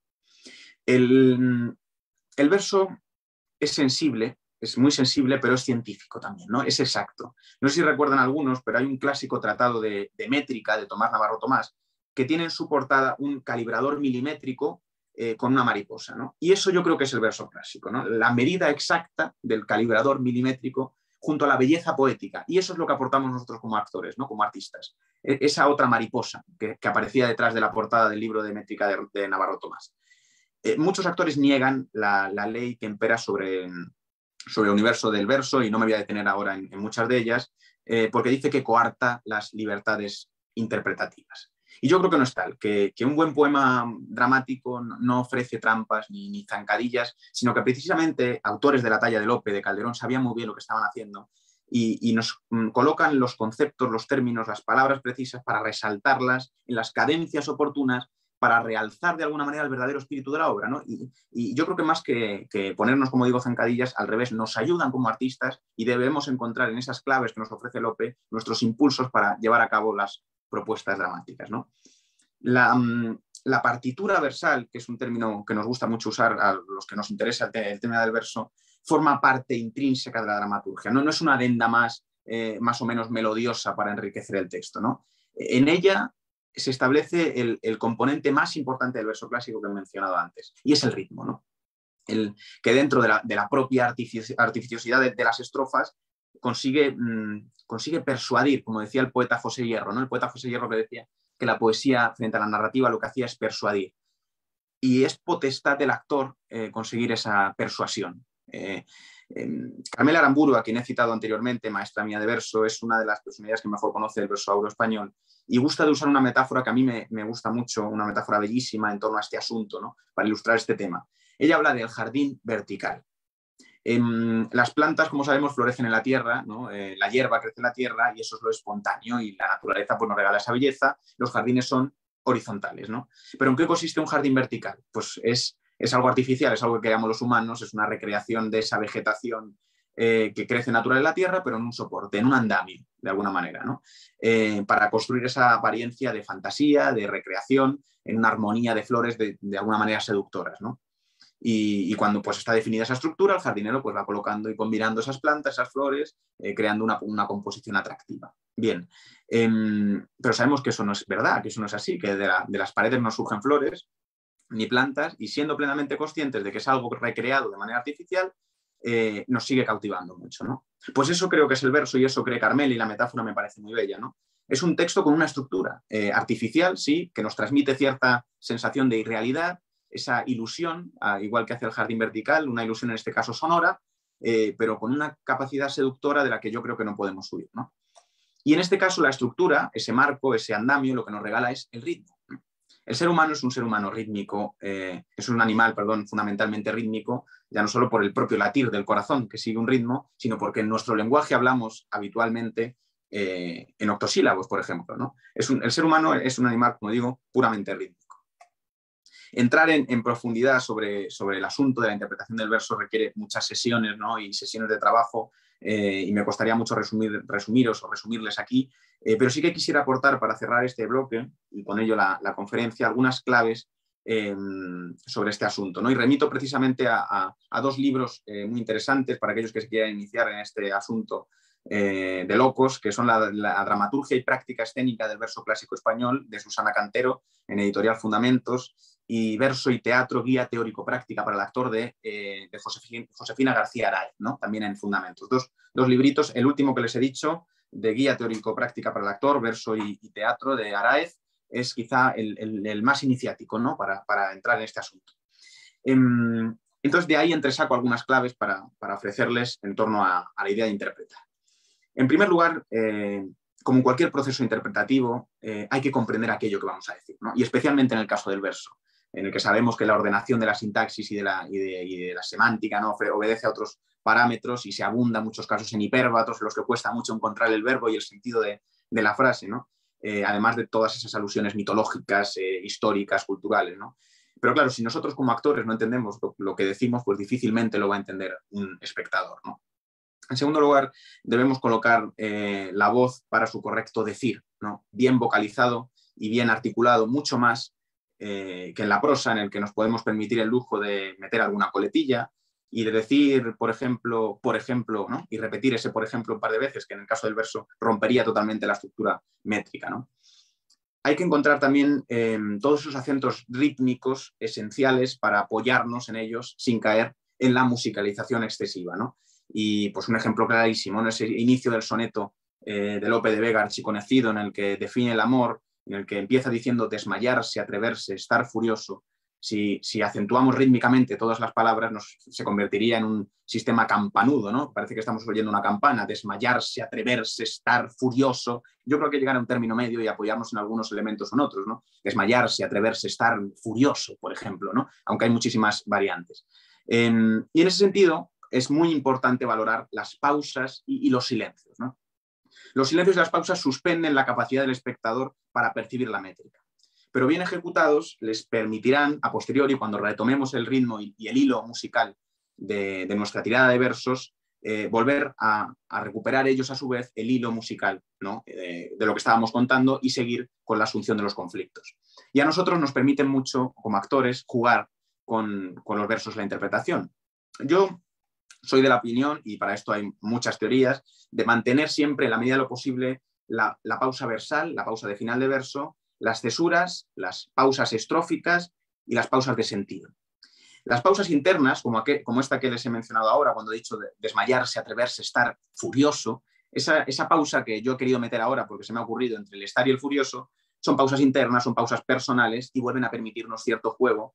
El verso es sensible, es muy sensible, pero es científico también, ¿no? Es exacto. No sé si recuerdan algunos, pero hay un clásico tratado de métrica de Tomás Navarro Tomás que tiene en su portada un calibrador milimétrico con una mariposa, ¿no? Y eso yo creo que es el verso clásico, ¿no? La medida exacta del calibrador milimétrico junto a la belleza poética. Y eso es lo que aportamos nosotros como actores, ¿no? Como artistas. Esa otra mariposa que aparecía detrás de la portada del libro de métrica de Navarro Tomás. Muchos actores niegan la ley que impera sobre el universo del verso, y no me voy a detener ahora en muchas de ellas, porque dice que coarta las libertades interpretativas. Y yo creo que no es tal, que un buen poema dramático no ofrece trampas ni zancadillas, sino que precisamente autores de la talla de Lope, de Calderón, sabían muy bien lo que estaban haciendo y nos colocan los conceptos, los términos, las palabras precisas para resaltarlas en las cadencias oportunas, para realzar de alguna manera el verdadero espíritu de la obra, ¿no? Y yo creo que más que ponernos, como digo, zancadillas, al revés, nos ayudan como artistas y debemos encontrar en esas claves que nos ofrece Lope nuestros impulsos para llevar a cabo las propuestas dramáticas, ¿no? La partitura versal, que es un término que nos gusta mucho usar a los que nos interesa el tema del verso, forma parte intrínseca de la dramaturgia, ¿no? No es una adenda más o menos melodiosa para enriquecer el texto, ¿no? En ella se establece el componente más importante del verso clásico que he mencionado antes, y es el ritmo, ¿no? Que dentro de la propia artificiosidad de las estrofas consigue persuadir, como decía el poeta José Hierro, ¿no? El poeta José Hierro que decía que la poesía frente a la narrativa lo que hacía es persuadir. Y es potestad del actor conseguir esa persuasión. Carmela Aramburu, a quien he citado anteriormente, maestra mía de verso, es una de las personalidades que mejor conoce el verso auro-español y gusta de usar una metáfora que a mí me gusta mucho, una metáfora bellísima en torno a este asunto, ¿no? Para ilustrar este tema. Ella habla del jardín vertical. Las plantas, como sabemos, florecen en la tierra, ¿no? La hierba crece en la tierra y eso es lo espontáneo y la naturaleza pues, nos regala esa belleza. Los jardines son horizontales, ¿no? Pero ¿en qué consiste un jardín vertical? Pues es algo artificial, es algo que creamos los humanos, es una recreación de esa vegetación que crece natural en la tierra, pero en un soporte, en un andamio, de alguna manera, ¿no? Para construir esa apariencia de fantasía, de recreación, en una armonía de flores de alguna manera seductoras, ¿no? Y cuando pues, está definida esa estructura, el jardinero pues, va colocando y combinando esas plantas, esas flores, creando una composición atractiva. Bien, pero sabemos que eso no es verdad, que eso no es así, que de las paredes no surgen flores ni plantas, y siendo plenamente conscientes de que es algo recreado de manera artificial, nos sigue cautivando mucho, ¿no? Pues eso creo que es el verso y eso cree Carmela, y la metáfora me parece muy bella, ¿no? Es un texto con una estructura artificial, sí, que nos transmite cierta sensación de irrealidad, esa ilusión, igual que hace el jardín vertical, una ilusión en este caso sonora, pero con una capacidad seductora de la que yo creo que no podemos huir, ¿no? Y en este caso la estructura, ese marco, ese andamio, lo que nos regala es el ritmo. El ser humano es un ser humano rítmico, es un animal, perdón, fundamentalmente rítmico, ya no solo por el propio latir del corazón que sigue un ritmo, sino porque en nuestro lenguaje hablamos habitualmente en octosílabos, por ejemplo, ¿no? El ser humano es un animal, como digo, puramente rítmico. Entrar en profundidad sobre el asunto de la interpretación del verso requiere muchas sesiones, ¿no? Y sesiones de trabajo, y me costaría mucho resumiros o resumirles aquí, pero sí que quisiera aportar para cerrar este bloque y con ello la conferencia algunas claves sobre este asunto, ¿no? Y remito precisamente a dos libros muy interesantes para aquellos que se quieran iniciar en este asunto de locos, que son la dramaturgia y práctica escénica del verso clásico español, de Susana Cantero, en editorial Fundamentos, y Verso y Teatro, guía teórico-práctica para el actor de Josefina García Araez, ¿no? También en Fundamentos. Dos libritos, el último que les he dicho, de guía teórico-práctica para el actor, Verso y Teatro, de Araez, es quizá el más iniciático, ¿no? para entrar en este asunto. Entonces, de ahí entresaco algunas claves para ofrecerles en torno a la idea de interpretar. En primer lugar, como en cualquier proceso interpretativo, hay que comprender aquello que vamos a decir, ¿no? Y especialmente en el caso del verso, en el que sabemos que la ordenación de la sintaxis y de la semántica, ¿no? obedece a otros parámetros y se abunda en muchos casos en hipérbatos, en los que cuesta mucho encontrar el verbo y el sentido de la frase, ¿no? Además de todas esas alusiones mitológicas, históricas, culturales, ¿no? Pero claro, si nosotros como actores no entendemos lo que decimos, pues difícilmente lo va a entender un espectador, ¿no? En segundo lugar, debemos colocar la voz para su correcto decir, ¿no? Bien vocalizado y bien articulado, mucho más que en la prosa, en el que nos podemos permitir el lujo de meter alguna coletilla y de decir, por ejemplo, ¿no? Y repetir ese por ejemplo un par de veces, que en el caso del verso rompería totalmente la estructura métrica, ¿no? Hay que encontrar también todos esos acentos rítmicos esenciales para apoyarnos en ellos sin caer en la musicalización excesiva, ¿no? Y pues un ejemplo clarísimo, ¿no? Ese inicio del soneto de Lope de Vega, archiconocido, en el que define el amor, en el que empieza diciendo desmayarse, atreverse, estar furioso. Si acentuamos rítmicamente todas las palabras, se convertiría en un sistema campanudo, ¿no? Parece que estamos oyendo una campana, desmayarse, atreverse, estar furioso. Yo creo que llegar a un término medio y apoyarnos en algunos elementos o en otros, ¿no? Desmayarse, atreverse, estar furioso, por ejemplo, ¿no? Aunque hay muchísimas variantes. Y en ese sentido, es muy importante valorar las pausas y los silencios, ¿no? Los silencios y las pausas suspenden la capacidad del espectador para percibir la métrica, pero bien ejecutados les permitirán, a posteriori, cuando retomemos el ritmo y el hilo musical de nuestra tirada de versos, volver a recuperar ellos a su vez el hilo musical, ¿no? De lo que estábamos contando y seguir con la asunción de los conflictos. Y a nosotros nos permiten mucho, como actores, jugar con los versos, la interpretación. Yo soy de la opinión, y para esto hay muchas teorías, de mantener siempre, en la medida de lo posible, la pausa versal, la pausa de final de verso, las cesuras, las pausas estróficas y las pausas de sentido. Las pausas internas, como esta que les he mencionado ahora, cuando he dicho de desmayarse, atreverse, estar furioso, esa pausa que yo he querido meter ahora porque se me ha ocurrido entre el estar y el furioso, son pausas internas, son pausas personales y vuelven a permitirnos cierto juego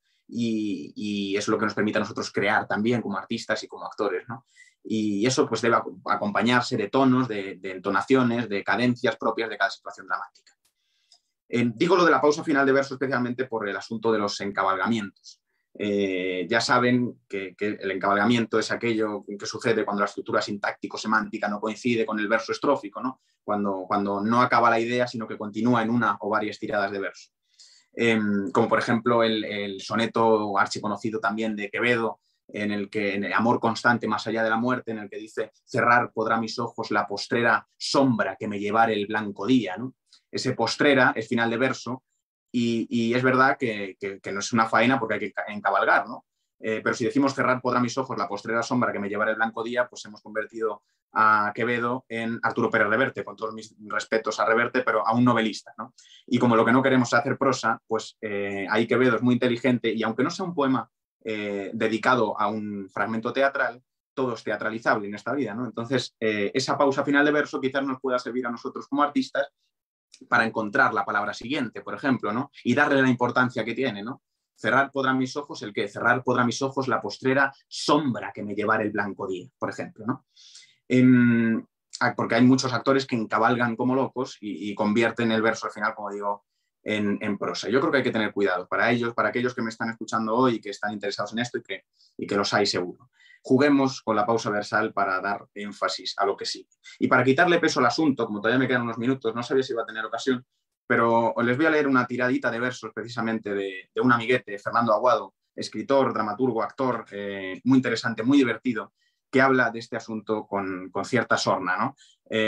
y es lo que nos permite a nosotros crear también como artistas y como actores, ¿no? Y eso pues debe acompañarse de tonos, de entonaciones, de cadencias propias de cada situación dramática. Digo lo de la pausa final de verso especialmente por el asunto de los encabalgamientos. Ya saben que el encabalgamiento es aquello que sucede cuando la estructura sintáctico-semántica no coincide con el verso estrófico, ¿no? Cuando no acaba la idea, sino que continúa en una o varias tiradas de verso. Como por ejemplo el soneto archiconocido también de Quevedo, en el que en el amor constante más allá de la muerte, en el que dice cerrar podrá mis ojos la postrera sombra que me llevare el blanco día, ¿no? Ese postrera es final de verso y es verdad que no es una faena porque hay que encabalgar, ¿no? Pero si decimos cerrar podrá mis ojos la postrera sombra que me llevara el blanco día, pues hemos convertido a Quevedo en Arturo Pérez Reverte, con todos mis respetos a Reverte, pero a un novelista, ¿no? Y como lo que no queremos es hacer prosa, pues ahí Quevedo es muy inteligente y aunque no sea un poema dedicado a un fragmento teatral, todo es teatralizable en esta vida, ¿no? Entonces, esa pausa final de verso quizás nos pueda servir a nosotros como artistas para encontrar la palabra siguiente, por ejemplo, ¿no? Y darle la importancia que tiene, ¿no? Cerrar podrán mis ojos, el que cerrar podrá mis ojos la postrera sombra que me llevara el blanco día, por ejemplo, ¿no? Porque hay muchos actores que encabalgan como locos y convierten el verso al final, como digo, en prosa. Yo creo que hay que tener cuidado para ellos, para aquellos que me están escuchando hoy y que están interesados en esto y que los hay seguro. Juguemos con la pausa versal para dar énfasis a lo que sigue. Y para quitarle peso al asunto, como todavía me quedan unos minutos, no sabía si iba a tener ocasión, pero les voy a leer una tiradita de versos precisamente de un amiguete, Fernando Aguado, escritor, dramaturgo, actor, muy interesante, muy divertido, que habla de este asunto con cierta sorna, ¿no?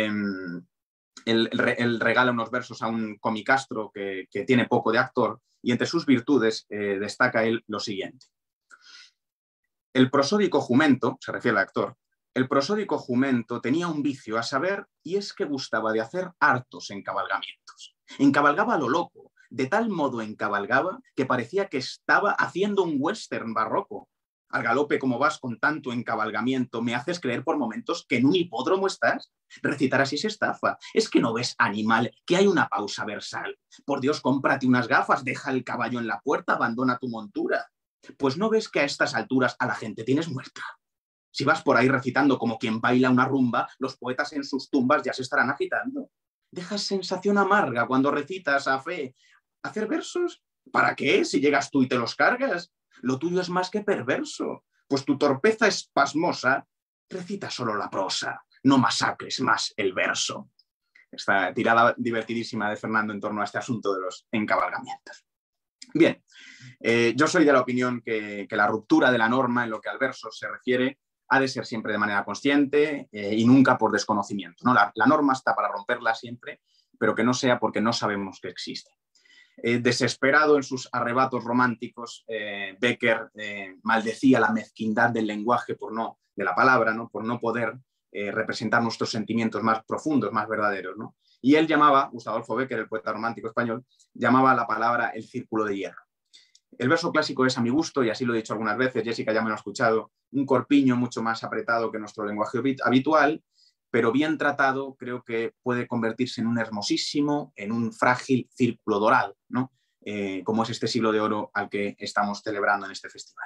Él regala unos versos a un comicastro que tiene poco de actor y entre sus virtudes destaca él lo siguiente. El prosódico jumento, se refiere al actor, el prosódico jumento tenía un vicio a saber y es que gustaba de hacer hartos encabalgamientos. Encabalgaba a lo loco, de tal modo encabalgaba que parecía que estaba haciendo un western barroco. Al galope como vas con tanto encabalgamiento, me haces creer por momentos que en un hipódromo estás. Recitar así es estafa. Es que no ves, animal, que hay una pausa versal. Por Dios, cómprate unas gafas, deja el caballo en la puerta, abandona tu montura. Pues no ves que a estas alturas a la gente tienes muerta. Si vas por ahí recitando como quien baila una rumba, los poetas en sus tumbas ya se estarán agitando. Dejas sensación amarga cuando recitas a fe. ¿Hacer versos? ¿Para qué? Si llegas tú y te los cargas. Lo tuyo es más que perverso, pues tu torpeza espasmosa recita solo la prosa, no masacres más el verso. Esta tirada divertidísima de Fernando en torno a este asunto de los encabalgamientos. Bien, yo soy de la opinión que la ruptura de la norma en lo que al verso se refiere ha de ser siempre de manera consciente y nunca por desconocimiento, ¿no? La norma está para romperla siempre, pero que no sea porque no sabemos que existe. Desesperado en sus arrebatos románticos, Becker maldecía la mezquindad del lenguaje de la palabra, ¿no? Por no poder representar nuestros sentimientos más profundos, más verdaderos, ¿no? Y él llamaba, Gustavo Adolfo Becker, el poeta romántico español, llamaba a la palabra el círculo de hierro. El verso clásico es, a mi gusto, y así lo he dicho algunas veces, Jessica ya me lo ha escuchado, un corpiño mucho más apretado que nuestro lenguaje habitual, pero bien tratado creo que puede convertirse en un hermosísimo, en un frágil círculo dorado, ¿no? Como es este siglo de oro al que estamos celebrando en este festival.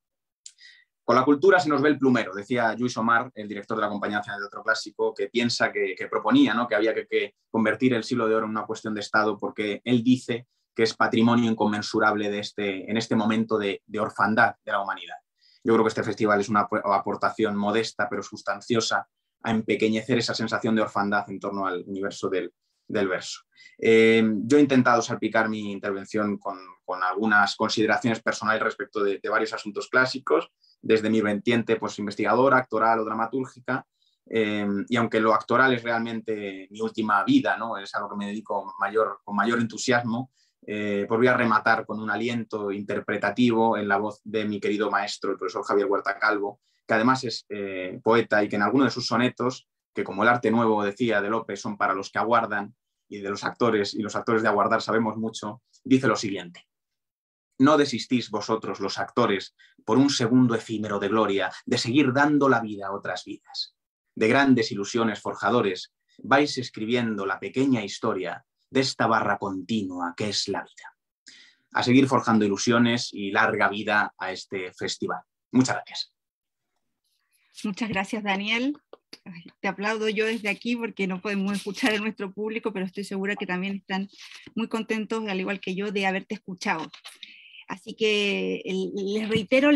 Con la cultura se nos ve el plumero, decía Lluís Omar, el director de la Compañía Nacional de Teatro Clásico, que piensa, que proponía, ¿no?, que había que convertir el siglo de oro en una cuestión de Estado, porque él dice que es patrimonio inconmensurable en este momento de orfandad de la humanidad. Yo creo que este festival es una aportación modesta pero sustanciosa a empequeñecer esa sensación de orfandad en torno al universo del verso. Yo he intentado salpicar mi intervención con algunas consideraciones personales respecto de varios asuntos clásicos, desde mi vertiente pues, investigadora, actoral o dramatúrgica, y aunque lo actoral es realmente mi última vida, ¿no?, es a lo que me dedico con mayor entusiasmo, pues voy a rematar con un aliento interpretativo en la voz de mi querido maestro, el profesor Javier Huerta Calvo, que además es poeta y que en alguno de sus sonetos, que como el arte nuevo decía de Lope, son para los que aguardan, y de los actores y los actores de aguardar sabemos mucho, dice lo siguiente: no desistís vosotros, los actores, por un segundo efímero de gloria, de seguir dando la vida a otras vidas. De grandes ilusiones forjadores, vais escribiendo la pequeña historia de esta barra continua que es la vida. A seguir forjando ilusiones y larga vida a este festival. Muchas gracias. Muchas gracias, Daniel. Te aplaudo yo desde aquí porque no podemos escuchar a nuestro público, pero estoy segura que también están muy contentos, al igual que yo, de haberte escuchado. Así que les reitero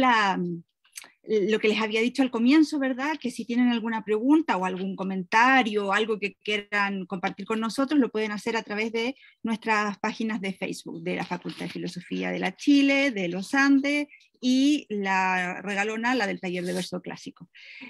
lo que les había dicho al comienzo, ¿verdad? Que si tienen alguna pregunta o algún comentario o algo que quieran compartir con nosotros, lo pueden hacer a través de nuestras páginas de Facebook, de la Facultad de Filosofía de la Chile, de los Andes y la regalona, la del taller de verso clásico.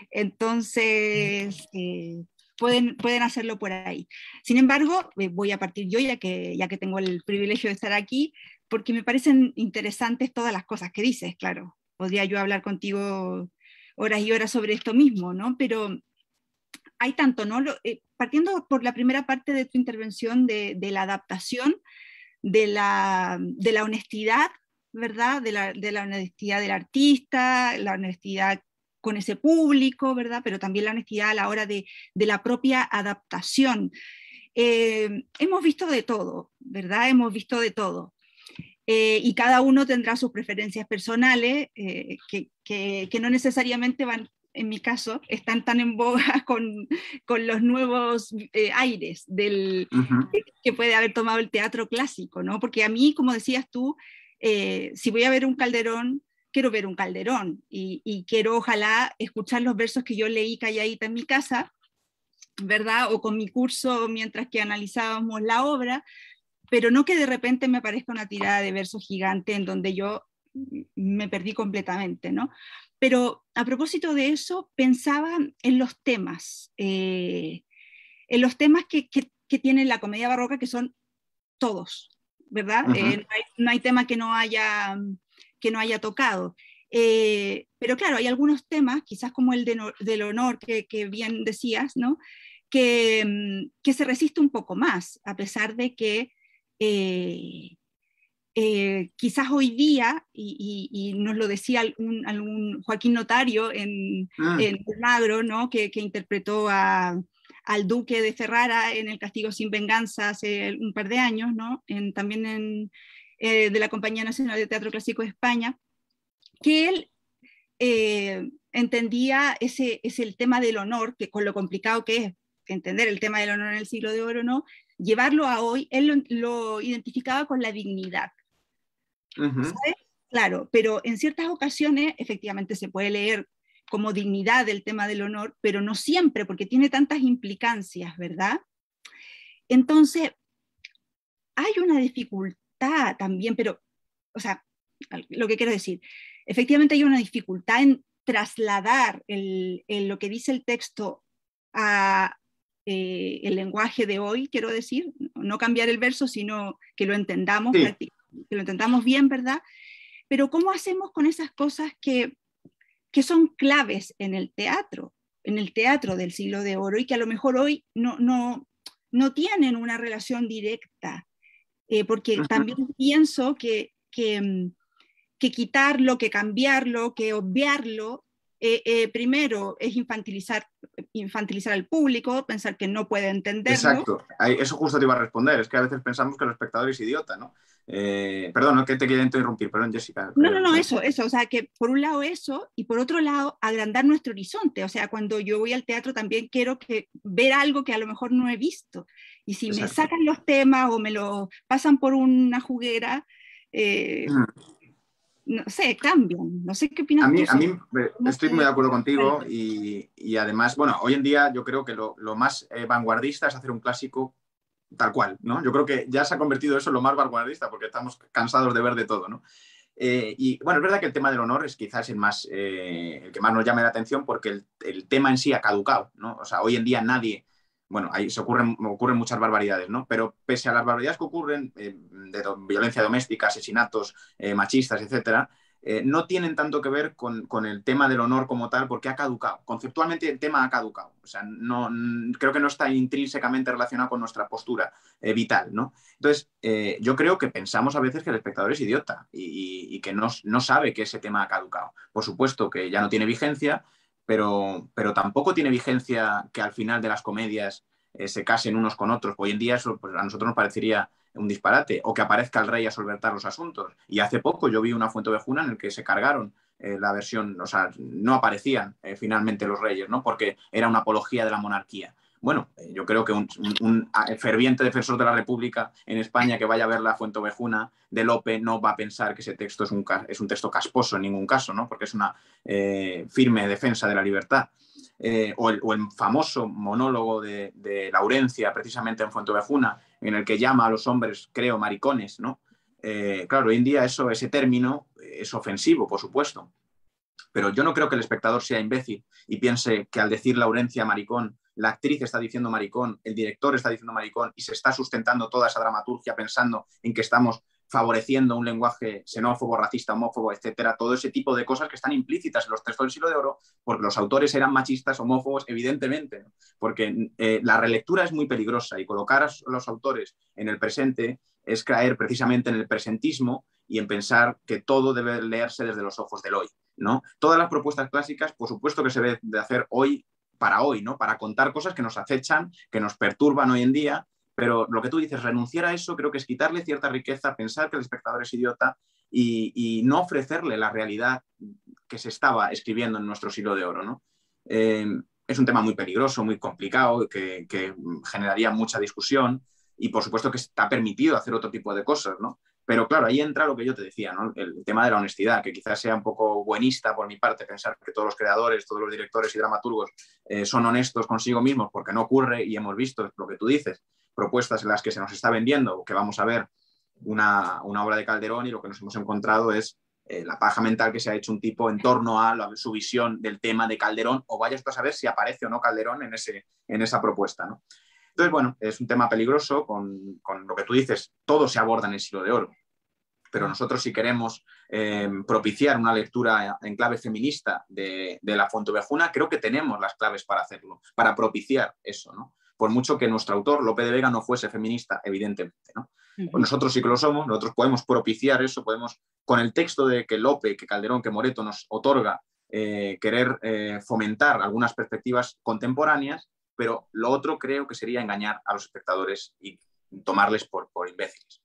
Entonces, pueden hacerlo por ahí. Sin embargo, voy a partir yo, ya que tengo el privilegio de estar aquí, porque me parecen interesantes todas las cosas que dices, claro. Podría yo hablar contigo horas y horas sobre esto mismo, ¿no? Pero hay tanto, ¿no? Partiendo por la primera parte de tu intervención de la adaptación, de la honestidad, ¿verdad? De la honestidad del artista, la honestidad con ese público, ¿verdad? Pero también la honestidad a la hora de la propia adaptación. Hemos visto de todo, ¿verdad? Hemos visto de todo. Y cada uno tendrá sus preferencias personales que no necesariamente van, en mi caso, están tan en boga con los nuevos aires que puede haber tomado el teatro clásico, ¿no? Porque a mí, como decías tú, si voy a ver un Calderón, quiero ver un Calderón y quiero ojalá escuchar los versos que yo leí calladita en mi casa, ¿verdad? O con mi curso mientras que analizábamos la obra, pero no que de repente me aparezca una tirada de versos gigante en donde yo me perdí completamente, ¿no? Pero a propósito de eso, pensaba en los temas que tiene la comedia barroca, que son todos, ¿verdad? No hay tema que no haya tocado. Pero claro, hay algunos temas, quizás como el del honor que bien decías, ¿no? Que se resiste un poco más, a pesar de que quizás hoy día, y nos lo decía algún Joaquín Notario en Magro, ¿no? que interpretó al duque de Ferrara en El Castigo sin Venganza hace un par de años, ¿no? También de la Compañía Nacional de Teatro Clásico de España, que él entendía es el tema del honor, que con lo complicado que es entender el tema del honor en el siglo de oro, ¿no? Llevarlo a hoy, él lo identificaba con la dignidad. ¿Sabes? Claro, pero en ciertas ocasiones efectivamente se puede leer como dignidad el tema del honor, pero no siempre, porque tiene tantas implicancias, ¿verdad? Entonces, hay una dificultad también, pero, o sea, lo que quiero decir, efectivamente hay una dificultad en trasladar lo que dice el texto a el lenguaje de hoy, quiero decir, no cambiar el verso, sino que lo entendamos, sí, que lo entendamos bien, ¿verdad? Pero ¿cómo hacemos con esas cosas que son claves en el teatro del siglo de oro, y que a lo mejor hoy no tienen una relación directa? Porque también pienso que que quitarlo, que cambiarlo, que obviarlo, primero es infantilizar al público, pensar que no puede entenderlo. Exacto, eso justo te iba a responder, es que a veces pensamos que el espectador es idiota, ¿no? Perdón, no que te quiera interrumpir, perdón, Jessica. No, eso, o sea, que por un lado eso, y por otro lado, agrandar nuestro horizonte, o sea, cuando yo voy al teatro también quiero ver algo que a lo mejor no he visto, y si me sacan los temas o me lo pasan por una juguera, no sé, cambian. No sé qué opinas tú. A mí estoy muy de acuerdo contigo y además, bueno, hoy en día yo creo que lo más vanguardista es hacer un clásico tal cual, ¿no? Yo creo que ya se ha convertido eso en lo más vanguardista porque estamos cansados de ver de todo, ¿no? Y bueno, es verdad que el tema del honor es quizás el que más nos llame la atención porque el tema en sí ha caducado, ¿no? O sea, hoy en día nadie, bueno, ahí ocurren muchas barbaridades, ¿no? Pero pese a las barbaridades que ocurren violencia doméstica, asesinatos machistas, etcétera, no tienen tanto que ver con el tema del honor como tal, porque ha caducado. Conceptualmente el tema ha caducado. O sea, creo que no está intrínsecamente relacionado con nuestra postura vital, ¿no? Entonces, yo creo que pensamos a veces que el espectador es idiota y que no sabe que ese tema ha caducado. Por supuesto que ya no tiene vigencia, pero tampoco tiene vigencia que al final de las comedias se casen unos con otros. Hoy en día eso pues, a nosotros nos parecería un disparate, o que aparezca el rey a solventar los asuntos. Y hace poco yo vi una Fuentovejuna en el que se cargaron la versión, o sea, no aparecían finalmente los reyes, ¿no? Porque era una apología de la monarquía. Bueno, yo creo que un ferviente defensor de la República en España que vaya a ver la Fuentovejuna de Lope no va a pensar que ese texto es un texto casposo en ningún caso, ¿no? Porque es una firme defensa de la libertad. O el famoso monólogo de Laurencia, precisamente en Fuentovejuna, en el que llama a los hombres, creo, maricones, ¿no? Claro, hoy en día ese término es ofensivo, por supuesto, pero yo no creo que el espectador sea imbécil y piense que al decir Laurencia maricón, la actriz está diciendo maricón, el director está diciendo maricón y se está sustentando toda esa dramaturgia pensando en que estamos favoreciendo un lenguaje xenófobo, racista, homófobo, etcétera, todo ese tipo de cosas que están implícitas en los textos del Siglo de Oro, porque los autores eran machistas, homófobos, evidentemente, ¿no? Porque la relectura es muy peligrosa y colocar a los autores en el presente es caer precisamente en el presentismo y en pensar que todo debe leerse desde los ojos del hoy, ¿no? Todas las propuestas clásicas, por supuesto que se debe de hacer hoy, ¿no? Para contar cosas que nos acechan, que nos perturban hoy en día, pero lo que tú dices, renunciar a eso creo que es quitarle cierta riqueza, pensar que el espectador es idiota y no ofrecerle la realidad que se estaba escribiendo en nuestro Siglo de Oro, ¿no? Es un tema muy peligroso, muy complicado, que generaría mucha discusión y por supuesto que está permitido hacer otro tipo de cosas, ¿no? Pero claro, ahí entra lo que yo te decía, ¿no? El tema de la honestidad, que quizás sea un poco buenista por mi parte pensar que todos los creadores, todos los directores y dramaturgos son honestos consigo mismos, porque no ocurre y hemos visto lo que tú dices, propuestas en las que se nos está vendiendo o que vamos a ver una obra de Calderón y lo que nos hemos encontrado es la paja mental que se ha hecho un tipo en torno a su visión del tema de Calderón, o vayas a saber si aparece o no Calderón en esa propuesta, ¿no? Entonces, bueno, es un tema peligroso con lo que tú dices, todo se aborda en el Siglo de Oro, pero nosotros si queremos propiciar una lectura en clave feminista de la Fuentovejuna, creo que tenemos las claves para hacerlo, para propiciar eso, ¿no? Por mucho que nuestro autor, Lope de Vega, no fuese feminista, evidentemente, ¿no? Pues nosotros sí que lo somos, nosotros podemos propiciar eso, podemos, con el texto de que Lope, que Calderón, que Moreto nos otorga, querer fomentar algunas perspectivas contemporáneas, pero lo otro creo que sería engañar a los espectadores y tomarles por imbéciles.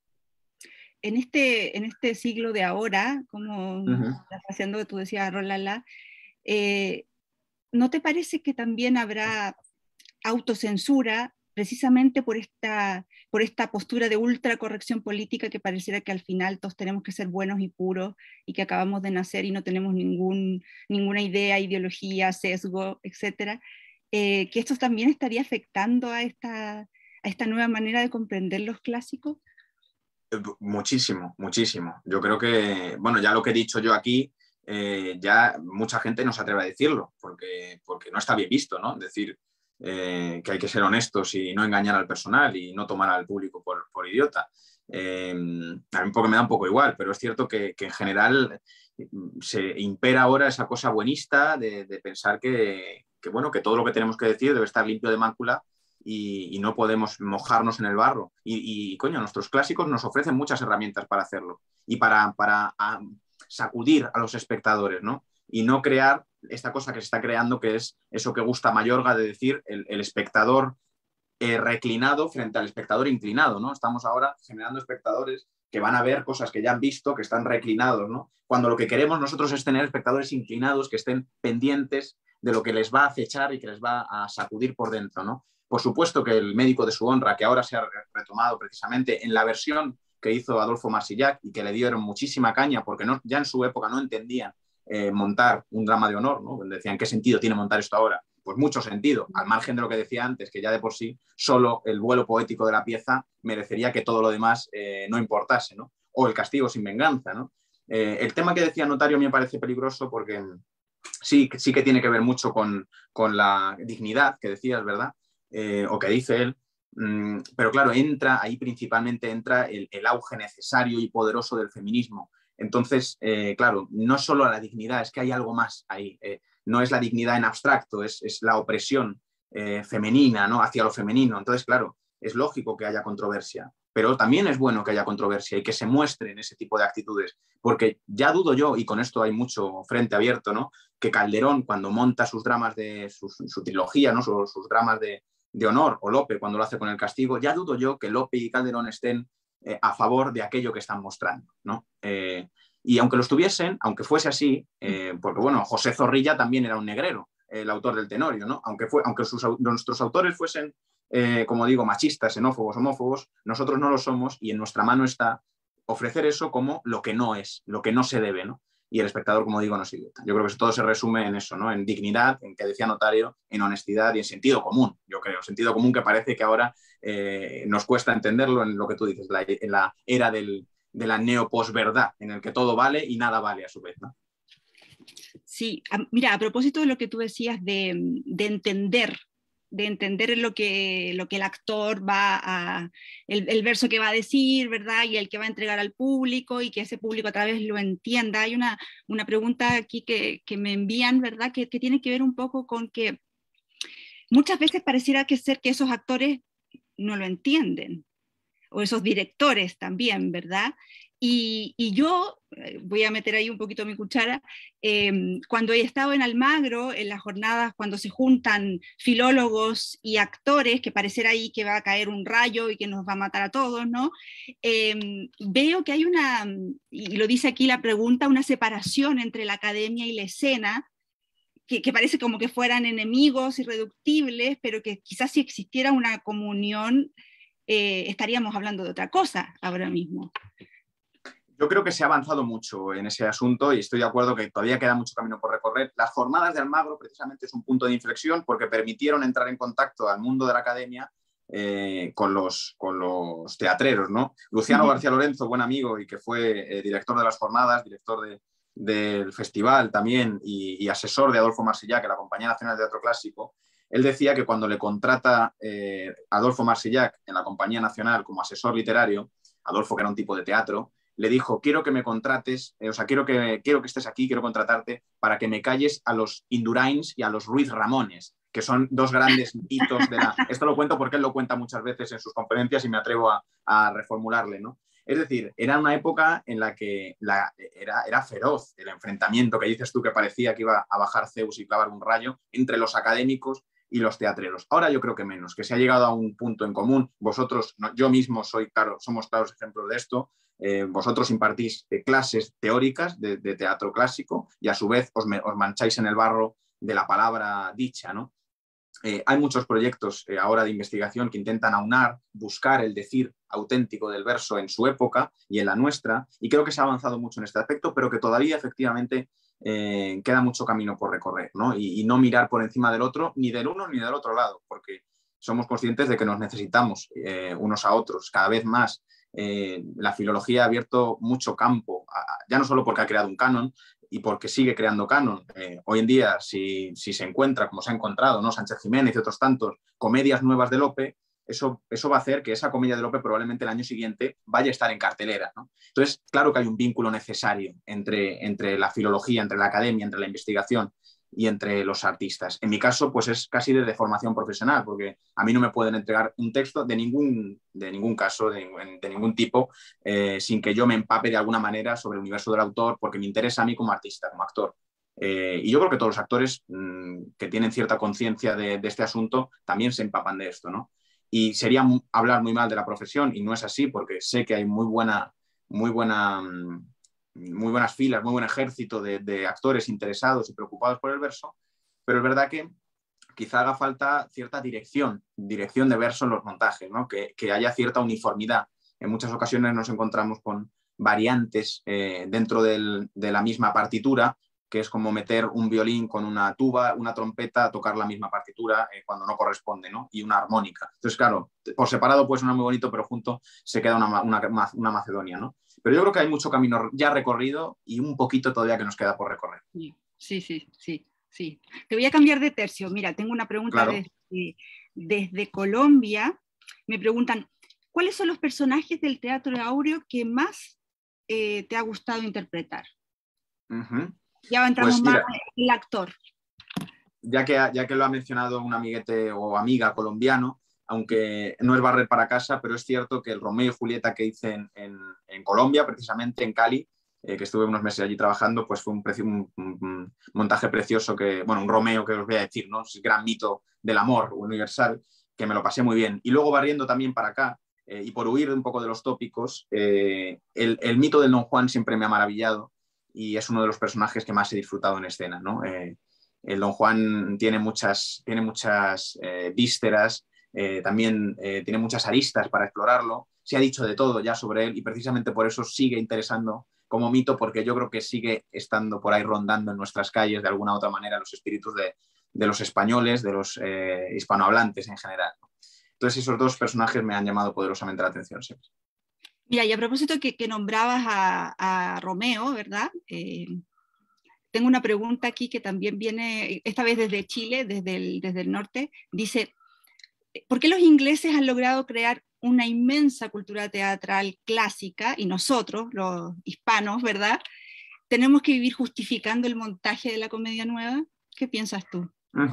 En este siglo de ahora, como estás haciendo, tú decías, Rolala, ¿no te parece que también habrá autocensura precisamente por esta postura de ultracorrección política que pareciera que al final todos tenemos que ser buenos y puros y que acabamos de nacer y no tenemos ninguna idea, ideología, sesgo, etcétera? Que esto también estaría afectando a esta nueva manera de comprender los clásicos. Muchísimo, muchísimo. Yo creo que, bueno, ya lo que he dicho yo aquí, ya mucha gente no se atreve a decirlo, porque no está bien visto, ¿no? Decir que hay que ser honestos y no engañar al personal y no tomar al público por idiota. A mí porque me da un poco igual, pero es cierto que en general se impera ahora esa cosa buenista de pensar que, bueno, que todo lo que tenemos que decir debe estar limpio de mácula y no podemos mojarnos en el barro. Coño, nuestros clásicos nos ofrecen muchas herramientas para hacerlo y para sacudir a los espectadores, ¿no? Y no crear esta cosa que se está creando, que es eso que gusta Mayorga de decir el espectador reclinado frente al espectador inclinado, ¿no? Estamos ahora generando espectadores que van a ver cosas que ya han visto, que están reclinados, ¿no? Cuando lo que queremos nosotros es tener espectadores inclinados que estén pendientes de lo que les va a acechar y que les va a sacudir por dentro, ¿no? Por supuesto que el médico de su honra, que ahora se ha retomado precisamente en la versión que hizo Adolfo Marsillac y que le dieron muchísima caña porque no, ya en su época no entendían montar un drama de honor, ¿no? Decían, ¿qué sentido tiene montar esto ahora? Pues mucho sentido, al margen de lo que decía antes, que ya de por sí solo el vuelo poético de la pieza merecería que todo lo demás no importase, ¿no? O el castigo sin venganza, ¿no? El tema que decía Notario me parece peligroso porque sí que tiene que ver mucho con la dignidad que decías, ¿verdad? O que dice él, pero claro, ahí principalmente entra el auge necesario y poderoso del feminismo. Entonces, claro, no solo la dignidad, es que hay algo más ahí. No es la dignidad en abstracto, es la opresión femenina, ¿no? Hacia lo femenino. Entonces, claro, es lógico que haya controversia, pero también es bueno que haya controversia y que se muestren ese tipo de actitudes, porque ya dudo yo, y con esto hay mucho frente abierto, ¿no? Que Calderón, cuando monta sus dramas de su trilogía, ¿no? Sus dramas de honor, o Lope cuando lo hace con el castigo, ya dudo yo que Lope y Calderón estén a favor de aquello que están mostrando, ¿no? Y aunque lo estuviesen, aunque fuese así, porque bueno, José Zorrilla también era un negrero, el autor del Tenorio, ¿no? Aunque nuestros autores fuesen, como digo, machistas, xenófobos, homófobos, nosotros no lo somos y en nuestra mano está ofrecer eso como lo que no es, lo que no se debe, ¿no? Y el espectador, como digo, no se idiota. Yo creo que todo se resume en eso, ¿no? En dignidad, en que decía Notario, en honestidad y en sentido común, yo creo. Sentido común que parece que ahora nos cuesta entenderlo en lo que tú dices, en la era de la neoposverdad, en el que todo vale y nada vale a su vez, ¿no? Sí, mira, a propósito de lo que tú decías de entender lo que el actor el verso que va a decir, ¿verdad? Y el que va a entregar al público y que ese público a través lo entienda. Hay una pregunta aquí que me envían, ¿verdad? Que tiene que ver un poco con que muchas veces pareciera que esos actores no lo entienden, o esos directores también, ¿verdad? Y yo voy a meter ahí un poquito mi cuchara, cuando he estado en Almagro, en las jornadas, cuando se juntan filólogos y actores, que pareciera ahí que va a caer un rayo y que nos va a matar a todos, ¿no? Veo que hay y lo dice aquí la pregunta, una separación entre la academia y la escena, que parece como que fueran enemigos irreductibles, pero que quizás si existiera una comunión, estaríamos hablando de otra cosa ahora mismo. Yo creo que se ha avanzado mucho en ese asunto y estoy de acuerdo que todavía queda mucho camino por recorrer. Las jornadas de Almagro precisamente es un punto de inflexión porque permitieron entrar en contacto al mundo de la academia con los teatreros, ¿no? Luciano García Lorenzo, buen amigo y que fue director de las jornadas, director del festival también y asesor de Adolfo Marsillac, la Compañía Nacional de Teatro Clásico, él decía que cuando le contrata Adolfo Marsillac en la Compañía Nacional como asesor literario, Adolfo, que era un tipo de teatro, le dijo, quiero que me contrates, quiero que estés aquí, quiero contratarte para que me calles a los Indurains y a los Ruiz Ramones, que son dos grandes hitos de la... Esto lo cuento porque él lo cuenta muchas veces en sus conferencias y me atrevo a reformularle, ¿no? Es decir, era una época en la que era feroz el enfrentamiento que dices tú, que parecía que iba a bajar Zeus y clavar un rayo entre los académicos y los teatreros. Ahora yo creo que menos, que se ha llegado a un punto en común. Vosotros, yo mismo somos claros ejemplos de esto. Vosotros impartís clases teóricas de teatro clásico y a su vez os mancháis en el barro de la palabra dicha, ¿no? Hay muchos proyectos ahora de investigación que intentan aunar, buscar el decir auténtico del verso en su época y en la nuestra, y creo que se ha avanzado mucho en este aspecto, pero que todavía efectivamente queda mucho camino por recorrer, ¿no? Y no mirar por encima del otro, ni del uno ni del otro lado, porque somos conscientes de que nos necesitamos unos a otros cada vez más. La filología ha abierto mucho campo, ya no solo porque ha creado un canon y porque sigue creando canon. Hoy en día, si se encuentra, como se ha encontrado, ¿no? Sánchez Jiménez y otros tantos, comedias nuevas de Lope, eso va a hacer que esa comedia de Lope probablemente el año siguiente vaya a estar en cartelera, ¿no? Entonces, claro que hay un vínculo necesario entre la filología, entre la academia, entre la investigación. y entre los artistas. En mi caso, pues es casi de formación profesional, porque a mí no me pueden entregar un texto de ningún caso, de ningún tipo, sin que yo me empape de alguna manera sobre el universo del autor, porque me interesa a mí como artista, como actor. Y yo creo que todos los actores que tienen cierta conciencia de este asunto también se empapan de esto, ¿no? Y sería hablar muy mal de la profesión, y no es así, porque sé que hay muy buenas filas, muy buen ejército de actores interesados y preocupados por el verso, pero es verdad que quizá haga falta cierta dirección de verso en los montajes, ¿no? Que haya cierta uniformidad. En muchas ocasiones nos encontramos con variantes dentro de la misma partitura, que es como meter un violín con una tuba, una trompeta, a tocar la misma partitura cuando no corresponde, ¿no? Y una armónica. Entonces, claro, por separado puede sonar muy bonito, pero junto se queda una Macedonia, ¿no? Pero yo creo que hay mucho camino ya recorrido y un poquito todavía que nos queda por recorrer. Sí. Te voy a cambiar de tercio. Mira, tengo una pregunta claro. desde Colombia. Me preguntan, ¿cuáles son los personajes del Teatro Áureo que más te ha gustado interpretar? Ya entramos pues, más en el actor. Ya que lo ha mencionado un amiguete o amiga colombiano, aunque no es barrer para casa, pero es cierto que el Romeo y Julieta que hice en Colombia, precisamente en Cali, que estuve unos meses allí trabajando, pues fue un montaje precioso, un Romeo que os voy a decir, ¿no? Es el gran mito del amor universal, que me lo pasé muy bien. Y luego barriendo también para acá, y por huir un poco de los tópicos, el mito del Don Juan siempre me ha maravillado y es uno de los personajes que más he disfrutado en escena, ¿no? El Don Juan tiene muchas vísceras, también tiene muchas aristas para explorarlo. Se ha dicho de todo ya sobre él y precisamente por eso sigue interesando como mito, porque yo creo que sigue estando por ahí rondando en nuestras calles de alguna u otra manera los espíritus de los españoles, de los hispanohablantes en general. Entonces esos dos personajes me han llamado poderosamente la atención siempre. Mira, y a propósito que nombrabas a Romeo, ¿verdad? Tengo una pregunta aquí que también viene, esta vez desde Chile, desde el norte. Dice, ¿por qué los ingleses han logrado crear una inmensa cultura teatral clásica y nosotros, los hispanos, ¿verdad? ¿Tenemos que vivir justificando el montaje de la comedia nueva? ¿Qué piensas tú?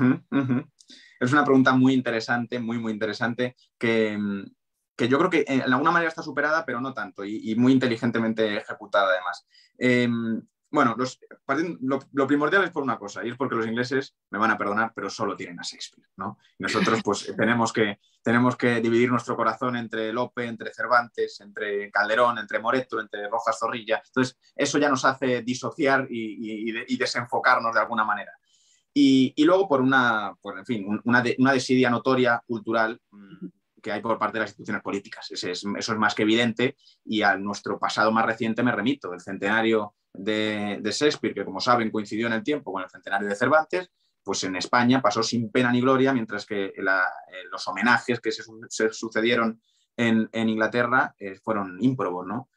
Es una pregunta muy interesante, muy interesante, que yo creo que en alguna manera está superada, pero no tanto, y muy inteligentemente ejecutada además. Bueno, lo primordial es por una cosa, y es porque los ingleses, me van a perdonar, pero solo tienen a Shakespeare, ¿no? Y nosotros pues tenemos que dividir nuestro corazón entre Lope, entre Cervantes, entre Calderón, entre Moreto, entre Rojas Zorrilla. Entonces, eso ya nos hace disociar y desenfocarnos de alguna manera. Y luego por una desidia notoria, cultural, que hay por parte de las instituciones políticas. Eso es más que evidente, y a nuestro pasado más reciente me remito. El centenario de Shakespeare, que como saben coincidió en el tiempo con el centenario de Cervantes, pues en España pasó sin pena ni gloria, mientras que los homenajes que se sucedieron en Inglaterra fueron ímprobos, ¿no?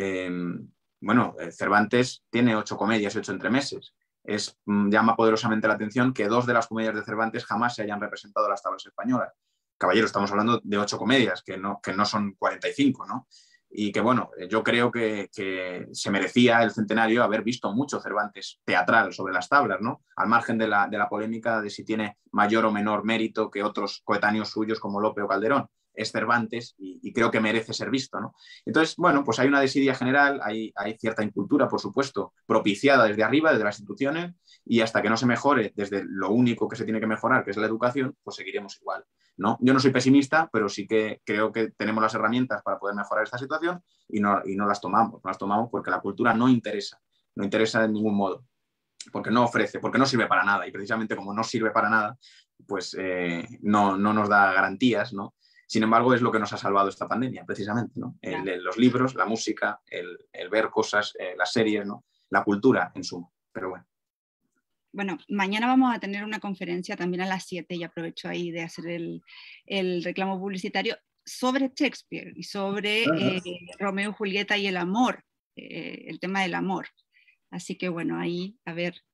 Cervantes tiene 8 comedias, 8 entremeses. Llama poderosamente la atención que 2 de las comedias de Cervantes jamás se hayan representado en las tablas españolas. Caballero, estamos hablando de 8 comedias, que no son 45, ¿no? Y que, bueno, yo creo que se merecía el centenario haber visto mucho Cervantes teatral sobre las tablas, ¿no? Al margen de la polémica de si tiene mayor o menor mérito que otros coetáneos suyos como Lope o Calderón. Es Cervantes y creo que merece ser visto, ¿no? Entonces, bueno, pues hay una desidia general, hay cierta incultura, por supuesto, propiciada desde arriba, desde las instituciones, y hasta que no se mejore desde lo único que se tiene que mejorar, que es la educación, pues seguiremos igual, ¿no? Yo no soy pesimista, pero sí que creo que tenemos las herramientas para poder mejorar esta situación y no las tomamos. No las tomamos porque la cultura no interesa de ningún modo, porque no ofrece, porque no sirve para nada, y precisamente como no sirve para nada, pues no nos da garantías, ¿no? Sin embargo, es lo que nos ha salvado esta pandemia, precisamente, ¿no? Los libros, la música, el ver cosas, las series, ¿no? La cultura, en suma. Pero bueno. Bueno, mañana vamos a tener una conferencia también a las 7, y aprovecho ahí de hacer el reclamo publicitario sobre Shakespeare y sobre Romeo y Julieta y el amor, el tema del amor. Así que bueno, ahí a ver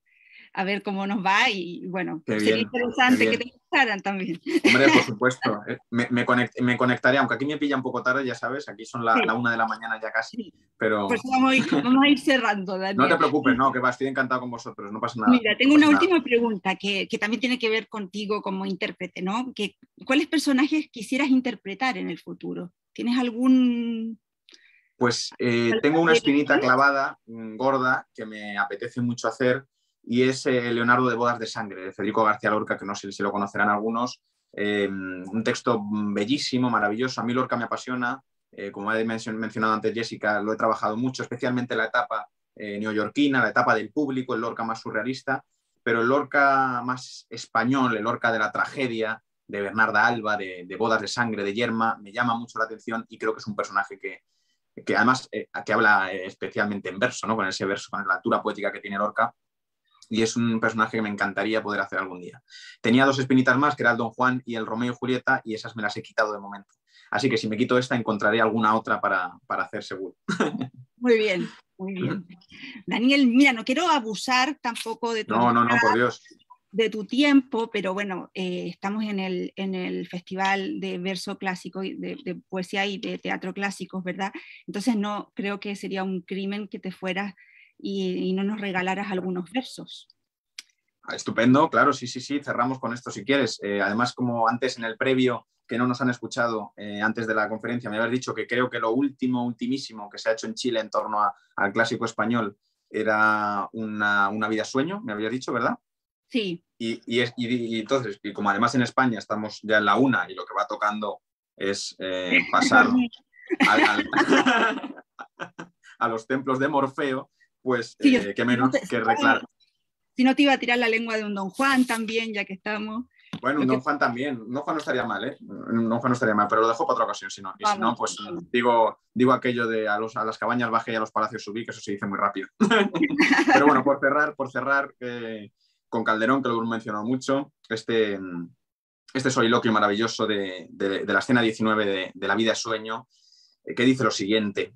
a ver cómo nos va y bueno, Qué sería bien, interesante qué que bien. te gustaran también. Hombre, por supuesto. Me conectaré, aunque aquí me pilla un poco tarde, ya sabes, aquí son Sí, la 1 de la mañana ya casi, sí. Pues pero vamos a ir cerrando, no te Daniel. preocupes, no, que va, estoy encantado con vosotros, no pasa nada, Mira, no tengo una pasa nada. última pregunta que también tiene que ver contigo como intérprete, ¿no? ¿Cuáles personajes quisieras interpretar en el futuro? ¿Tienes algún... Pues tengo una espinita clavada, gorda, que me apetece mucho hacer, y es Leonardo de Bodas de Sangre, de Federico García Lorca, que no sé si lo conocerán algunos. Un texto bellísimo, maravilloso. A mí Lorca me apasiona. Como he mencionado antes Jessica, lo he trabajado mucho, especialmente la etapa neoyorquina, la etapa del público, el Lorca más surrealista, pero el Lorca más español, el Lorca de la tragedia, de Bernarda Alba, de Bodas de Sangre, de Yerma, me llama mucho la atención y creo que es un personaje que además que habla especialmente en verso, ¿no? Con ese verso, con la altura poética que tiene Lorca, y es un personaje que me encantaría poder hacer algún día. Tenía 2 espinitas más, que era el Don Juan y el Romeo y Julieta, y esas me las he quitado de momento. Así que si me quito esta, encontraré alguna otra para hacer seguro. Muy bien, muy bien. Daniel, mira, no quiero abusar tampoco de tu No, no, no, por Dios. de tu tiempo, pero bueno, estamos en el Festival de Verso Clásico, de Poesía y de Teatro Clásicos, ¿verdad? Entonces no creo que sería un crimen que te fueras y no nos regalaras algunos versos. Estupendo, claro, sí, sí, sí, cerramos con esto si quieres. Además, como antes en el previo, que no nos han escuchado antes de la conferencia, me habías dicho que creo que lo ultimísimo que se ha hecho en Chile en torno al clásico español era una vida sueño, me habías dicho, ¿verdad? Sí. Y entonces, y como además en España estamos ya en la 1 y lo que va tocando es pasar a los templos de Morfeo, pues Sí, qué menos que reclamar. Si no te iba a tirar la lengua de un Don Juan también, ya que estamos. Bueno, un Don Juan también. Un Don Juan no estaría mal, ¿eh? Un Don Juan no estaría mal, pero lo dejo para otra ocasión, si no. Y si no, pues digo aquello de a las cabañas bajé y a los palacios subí, que eso se dice muy rápido. Pero bueno, por cerrar con Calderón, que lo he mencionado mucho, este soliloquio maravilloso de la escena 19 de La vida es sueño, que dice lo siguiente.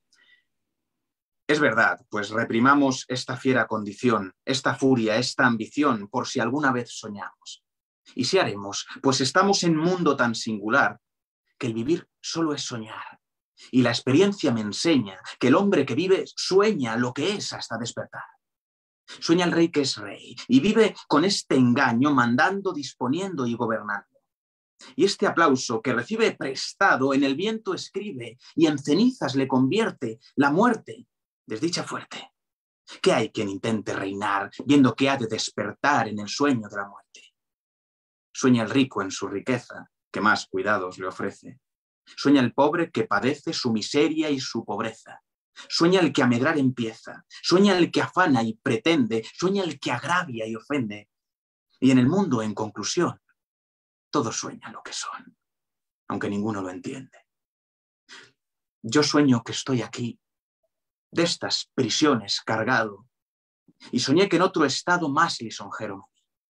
Es verdad, pues reprimamos esta fiera condición, esta furia, esta ambición, por si alguna vez soñamos. ¿Y si haremos? Pues estamos en un mundo tan singular que el vivir solo es soñar. Y la experiencia me enseña que el hombre que vive sueña lo que es hasta despertar. Sueña el rey que es rey y vive con este engaño mandando, disponiendo y gobernando. Y este aplauso que recibe prestado en el viento escribe y en cenizas le convierte la muerte, desdicha fuerte. ¿Qué hay quien intente reinar viendo que ha de despertar en el sueño de la muerte? Sueña el rico en su riqueza, que más cuidados le ofrece. Sueña el pobre que padece su miseria y su pobreza. Sueña el que a medrar empieza. Sueña el que afana y pretende. Sueña el que agravia y ofende. Y en el mundo, en conclusión, todos sueñan lo que son, aunque ninguno lo entiende. Yo sueño que estoy aquí, de estas prisiones cargado, y soñé que en otro estado más lisonjero,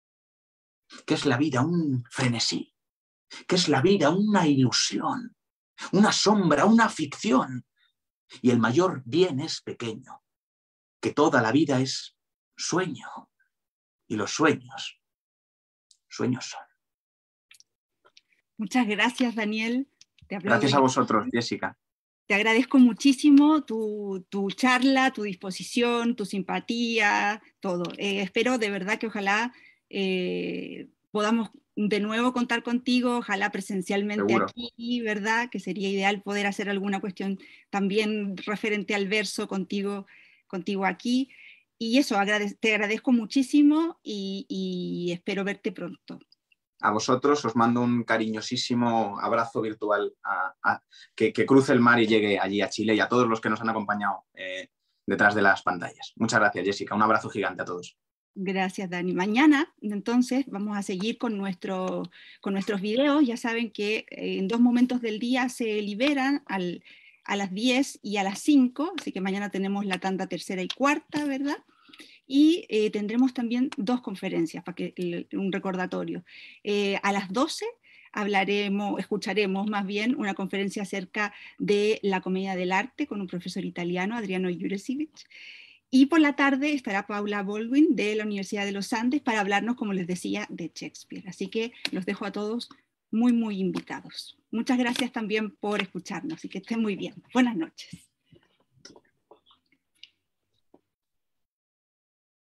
que es la vida un frenesí, que es la vida una ilusión, una sombra, una ficción, y el mayor bien es pequeño, que toda la vida es sueño, y los sueños son. Muchas gracias, Daniel. Te aplaudo. Gracias a vosotros, Jessica. Te agradezco muchísimo tu charla, tu disposición, tu simpatía, todo. Espero de verdad que ojalá podamos de nuevo contar contigo, ojalá presencialmente. Seguro. Aquí, ¿verdad? Que sería ideal poder hacer alguna cuestión también referente al verso contigo aquí. Y eso, te agradezco muchísimo y espero verte pronto. A vosotros os mando un cariñosísimo abrazo virtual que cruce el mar y llegue allí a Chile, y a todos los que nos han acompañado detrás de las pantallas. Muchas gracias, Jessica. Un abrazo gigante a todos. Gracias, Dani. Mañana, entonces, vamos a seguir con nuestros videos. Ya saben que en 2 momentos del día se liberan a las 10 y a las 5, así que mañana tenemos la tanda tercera y cuarta, ¿verdad? Y tendremos también 2 conferencias, para que un recordatorio. A las 12 escucharemos más bien una conferencia acerca de la comedia del arte con un profesor italiano, Adriano Juresiewicz. Y por la tarde estará Paula Baldwin de la Universidad de los Andes para hablarnos, como les decía, de Shakespeare. Así que los dejo a todos muy, muy invitados. Muchas gracias también por escucharnos y que estén muy bien. Buenas noches.